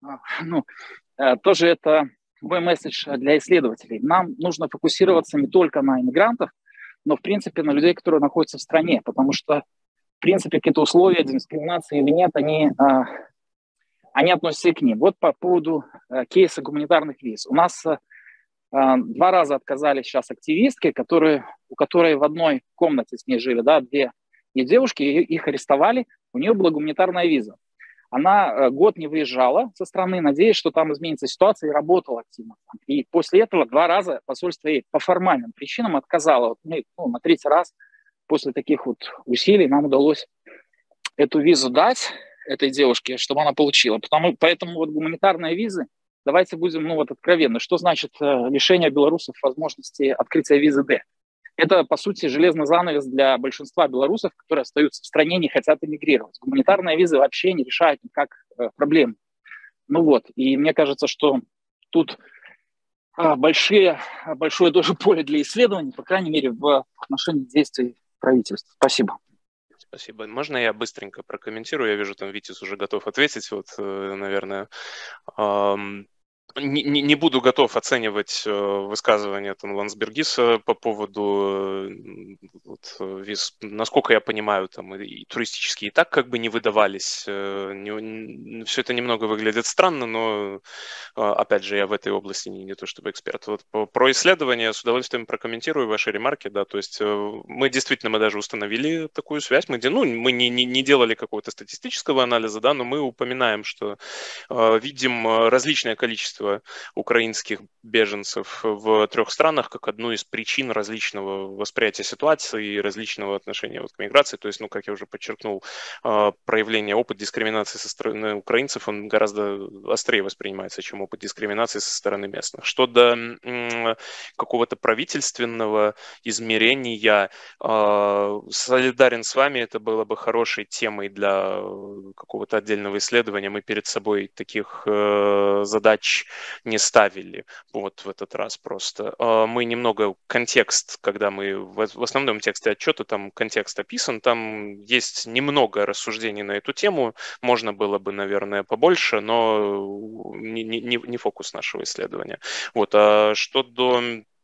мой месседж для исследователей. Нам нужно фокусироваться не только на иммигрантах, но, в принципе, на людей, которые находятся в стране, потому что, в принципе, какие-то условия, дискриминации или нет, они относятся и к ним. Вот по поводу кейса гуманитарных виз. У нас 2 раза отказали сейчас активистки, у которой в одной комнате с ней жили, 2 девушки, их арестовали, у нее была гуманитарная виза. Она год не выезжала со страны, надеясь, что там изменится ситуация, и работала активно. И после этого 2 раза посольство ей по формальным причинам отказало. На 3-й раз после таких вот усилий нам удалось эту визу дать этой девушке, чтобы она получила. Поэтому вот гуманитарные визы, давайте будем откровенны. Что значит лишение белорусов возможности открытия визы D? Это, по сути, железный занавес для большинства белорусов, которые остаются в стране, не хотят эмигрировать. Гуманитарные визы вообще не решают никак проблем. И мне кажется, что тут большое тоже поле для исследований, по крайней мере, в отношении действий правительства. Спасибо. Спасибо. Можно я быстренько прокомментирую? Я вижу, там Витис уже готов ответить, наверное. Не буду готов оценивать высказывания Лансбергиса по поводу виз. Насколько я понимаю, там и туристические и так как бы не выдавались. Все это немного выглядит странно, но, опять же, я в этой области не то чтобы эксперт. Про исследования с удовольствием прокомментирую ваши ремарки. Да, то есть мы даже установили такую связь. Мы не делали какого-то статистического анализа, да, но мы упоминаем, что видим различное количество украинских беженцев в 3 странах как одну из причин различного восприятия ситуации и различного отношения к миграции. То есть, как я уже подчеркнул, опыт дискриминации со стороны украинцев, он гораздо острее воспринимается, чем опыт дискриминации со стороны местных. Что до какого-то правительственного измерения, солидарен с вами, это было бы хорошей темой для какого-то отдельного исследования. Мы перед собой таких задач не ставили в этот раз просто. Мы немного контекст, когда мы в основном тексте отчета, там контекст описан, там есть немного рассуждений на эту тему, можно было бы, наверное, побольше, но не фокус нашего исследования. А что до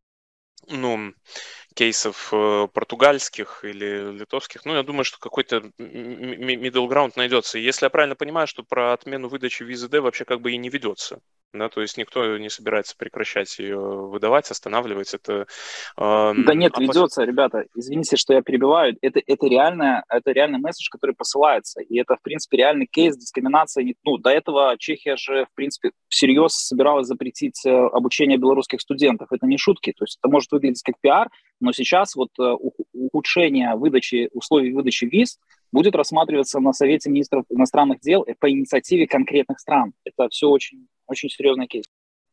кейсов португальских или литовских, я думаю, что какой-то middle ground найдется. И если я правильно понимаю, что про отмену выдачи визы D вообще как бы и не ведется. Да, то есть никто не собирается прекращать ее выдавать, останавливать. Это, ведется, ребята. Извините, что я перебиваю. Это реальный месседж, который посылается. И это, в принципе, реальный кейс дискриминации. До этого Чехия же, в принципе, всерьез собиралась запретить обучение белорусских студентов. Это не шутки. То есть это может выглядеть как пиар, но сейчас ухудшение условий выдачи виз будет рассматриваться на Совете министров иностранных дел по инициативе конкретных стран. Это все очень серьезный кейс.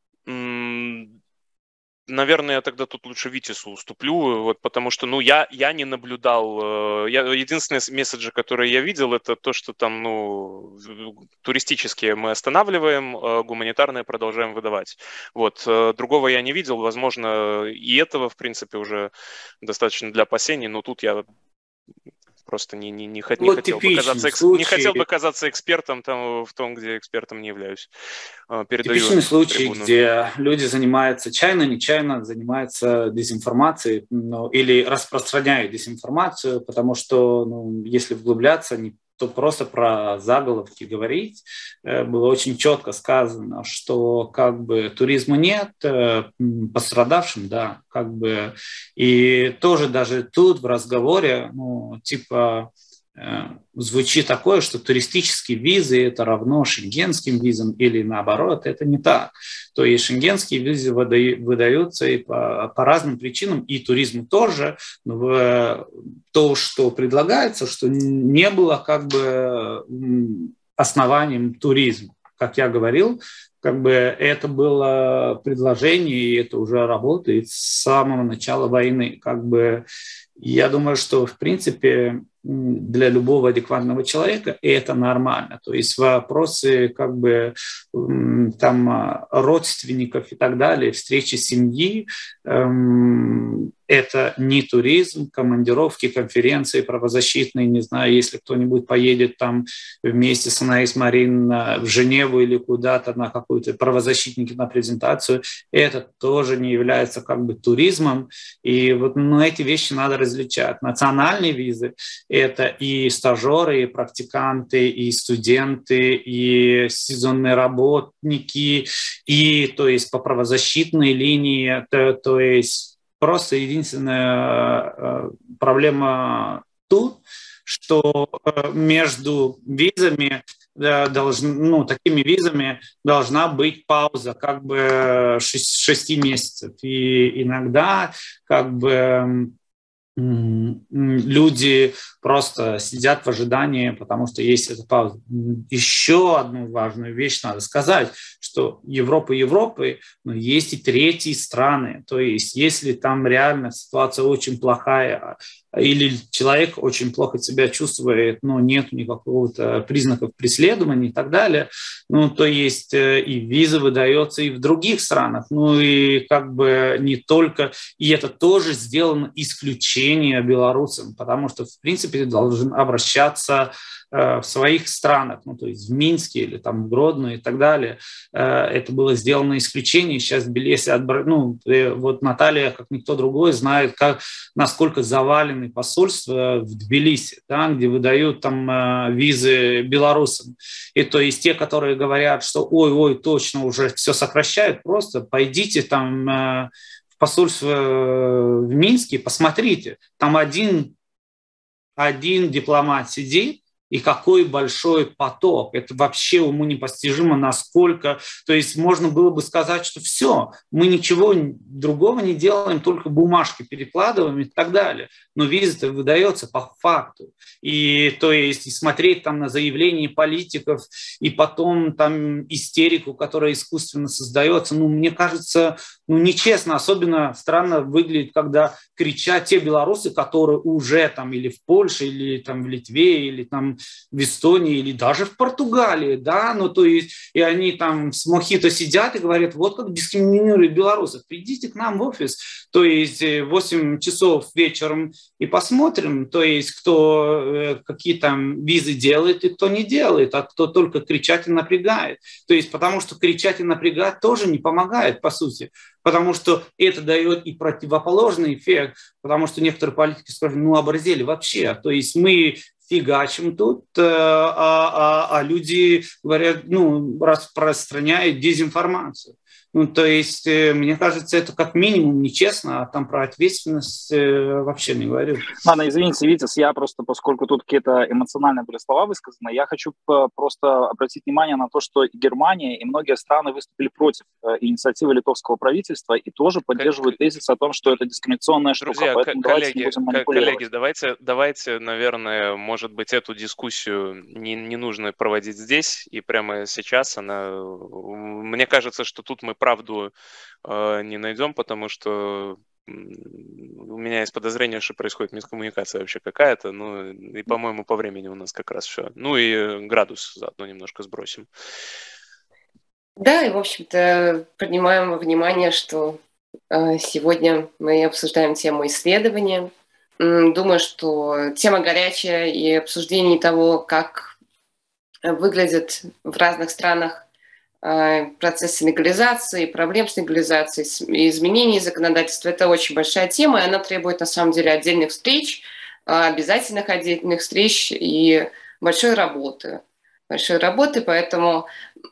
Наверное, я тогда тут лучше Витису уступлю, потому что, я не наблюдал. Единственные месседжи, которые я видел, это то, что там, туристические мы останавливаем, гуманитарные продолжаем выдавать. Другого я не видел. Возможно, и этого, в принципе, уже достаточно для опасений, но тут я просто не хотел бы казаться экспертом там, в том, где экспертом не являюсь. Типичный случай, где люди занимаются нечаянно занимаются дезинформацией, или распространяют дезинформацию, потому что, если вглубляться, то просто про заголовки говорить, было очень четко сказано, что как бы туризма нет, пострадавшим, да, как бы, и тоже даже тут в разговоре, звучит такое, что туристические визы это равно шенгенским визам или наоборот, это не так. То есть шенгенские визы выдаются и по разным причинам, и туризму тоже, но то, что предлагается, что не было как бы основанием туризма. Как я говорил, как бы это было предложение, и это уже работает с самого начала войны. Как бы я думаю, что в принципе для любого адекватного человека это нормально. То есть вопросы как бы там родственников и так далее, встречи семьи, это не туризм, командировки, конференции правозащитные, не знаю, если кто-нибудь поедет там вместе с Анаис Марин в Женеву или куда-то на какую-то правозащитники на презентацию, это тоже не является как бы туризмом. И вот эти вещи надо различать. Национальные визы – это и стажеры, и практиканты, и студенты, и сезонные работники, и то есть по правозащитной линии, то есть просто единственная проблема тут, что между визами такими визами должна быть пауза как бы 6 месяцев. И иногда как бы люди просто сидят в ожидании, потому что есть эта пауза. Еще одну важную вещь надо сказать, что Европа Европы, но есть и третьи страны. То есть если там реально ситуация очень плохая, или человек очень плохо себя чувствует, но нет никакого-то признаков преследования и так далее, то есть и виза выдается и в других странах, и как бы не только, и это тоже сделано исключение белорусам, потому что, в принципе, должен обращаться в своих странах, то есть в Минске или там в Гродно и так далее. Это было сделано исключение. Сейчас в Тбилиси, вот Наталья, как никто другой, знает, насколько завалены посольства в Тбилиси, да, где выдают там визы белорусам. И то есть те, которые говорят, что ой, точно уже все сокращают, просто пойдите там в посольство в Минске, посмотрите, там один дипломат сидит, и какой большой поток. Это вообще уму непостижимо, насколько... То есть можно было бы сказать, что все, мы ничего другого не делаем, только бумажки перекладываем и так далее. Но виза-то выдается по факту. И то есть и смотреть там на заявления политиков, и потом там истерику, которая искусственно создается, мне кажется, нечестно. Особенно странно выглядит, когда кричат те белорусы, которые уже там или в Польше, или там в Литве, или там в Эстонии или даже в Португалии, да, то есть и они там с мохито сидят и говорят, вот как дискриминируют белорусов, придите к нам в офис, то есть 8 часов вечером и посмотрим, то есть кто какие там визы делает и кто не делает, а кто только кричать и напрягает, то есть потому что кричать и напрягать тоже не помогает, по сути, потому что это дает и противоположный эффект, потому что некоторые политики скажут, оборзели вообще, то есть мы фигачим тут, а люди говорят, распространяют дезинформацию. То есть, мне кажется, это как минимум нечестно, а там про ответственность вообще не говорю. Ладно, извините, Витас, я просто, поскольку тут какие-то эмоциональные были слова высказаны, я хочу просто обратить внимание на то, что и Германия, и многие страны выступили против инициативы литовского правительства и тоже поддерживают тезис о том, что это дискриминационная штука. Друзья, поэтому коллеги, давайте, наверное, может быть, эту дискуссию не нужно проводить здесь и прямо сейчас. Мне кажется, что тут мы правду не найдем, потому что у меня есть подозрение, что происходит мискоммуникация вообще какая-то, и, по-моему, по времени у нас как раз все. И градус заодно немножко сбросим. Да, и, в общем-то, принимаем во внимание, что сегодня мы обсуждаем тему исследования. Думаю, что тема горячая, и обсуждение того, как выглядит в разных странах процессы легализации, проблем с легализацией, изменений законодательства. Это очень большая тема, и она требует, на самом деле, отдельных встреч, обязательных отдельных встреч и большой работы. Поэтому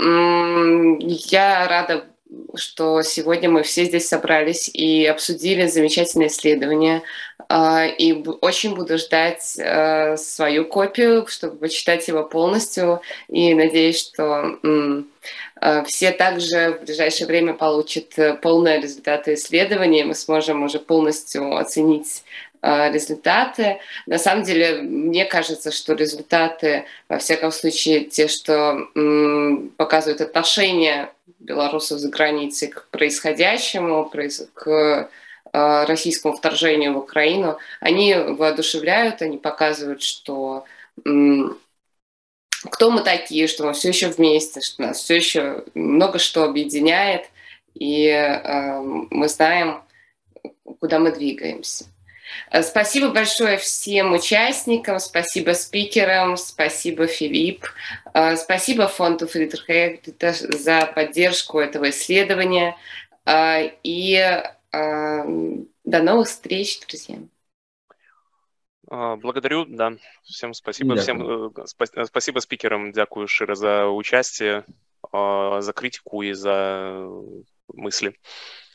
я рада, что сегодня мы все здесь собрались и обсудили замечательное исследование. И очень буду ждать свою копию, чтобы почитать его полностью. И надеюсь, что все также в ближайшее время получат полные результаты исследования. Мы сможем уже полностью оценить результаты. На самом деле, мне кажется, что результаты, во всяком случае, те, что показывают отношение белорусов за границей к происходящему, к российскому вторжению в Украину, они воодушевляют, они показывают, что кто мы такие, что мы все еще вместе, что нас все еще много что объединяет, и мы знаем, куда мы двигаемся. Спасибо большое всем участникам, спасибо спикерам, спасибо, Филипп, спасибо фонду Фридриха Энгельса за поддержку этого исследования, и до новых встреч, друзья. Благодарю, да. Всем спасибо. Всем спасибо спикерам, дякую широ за участие, за критику и за мысли.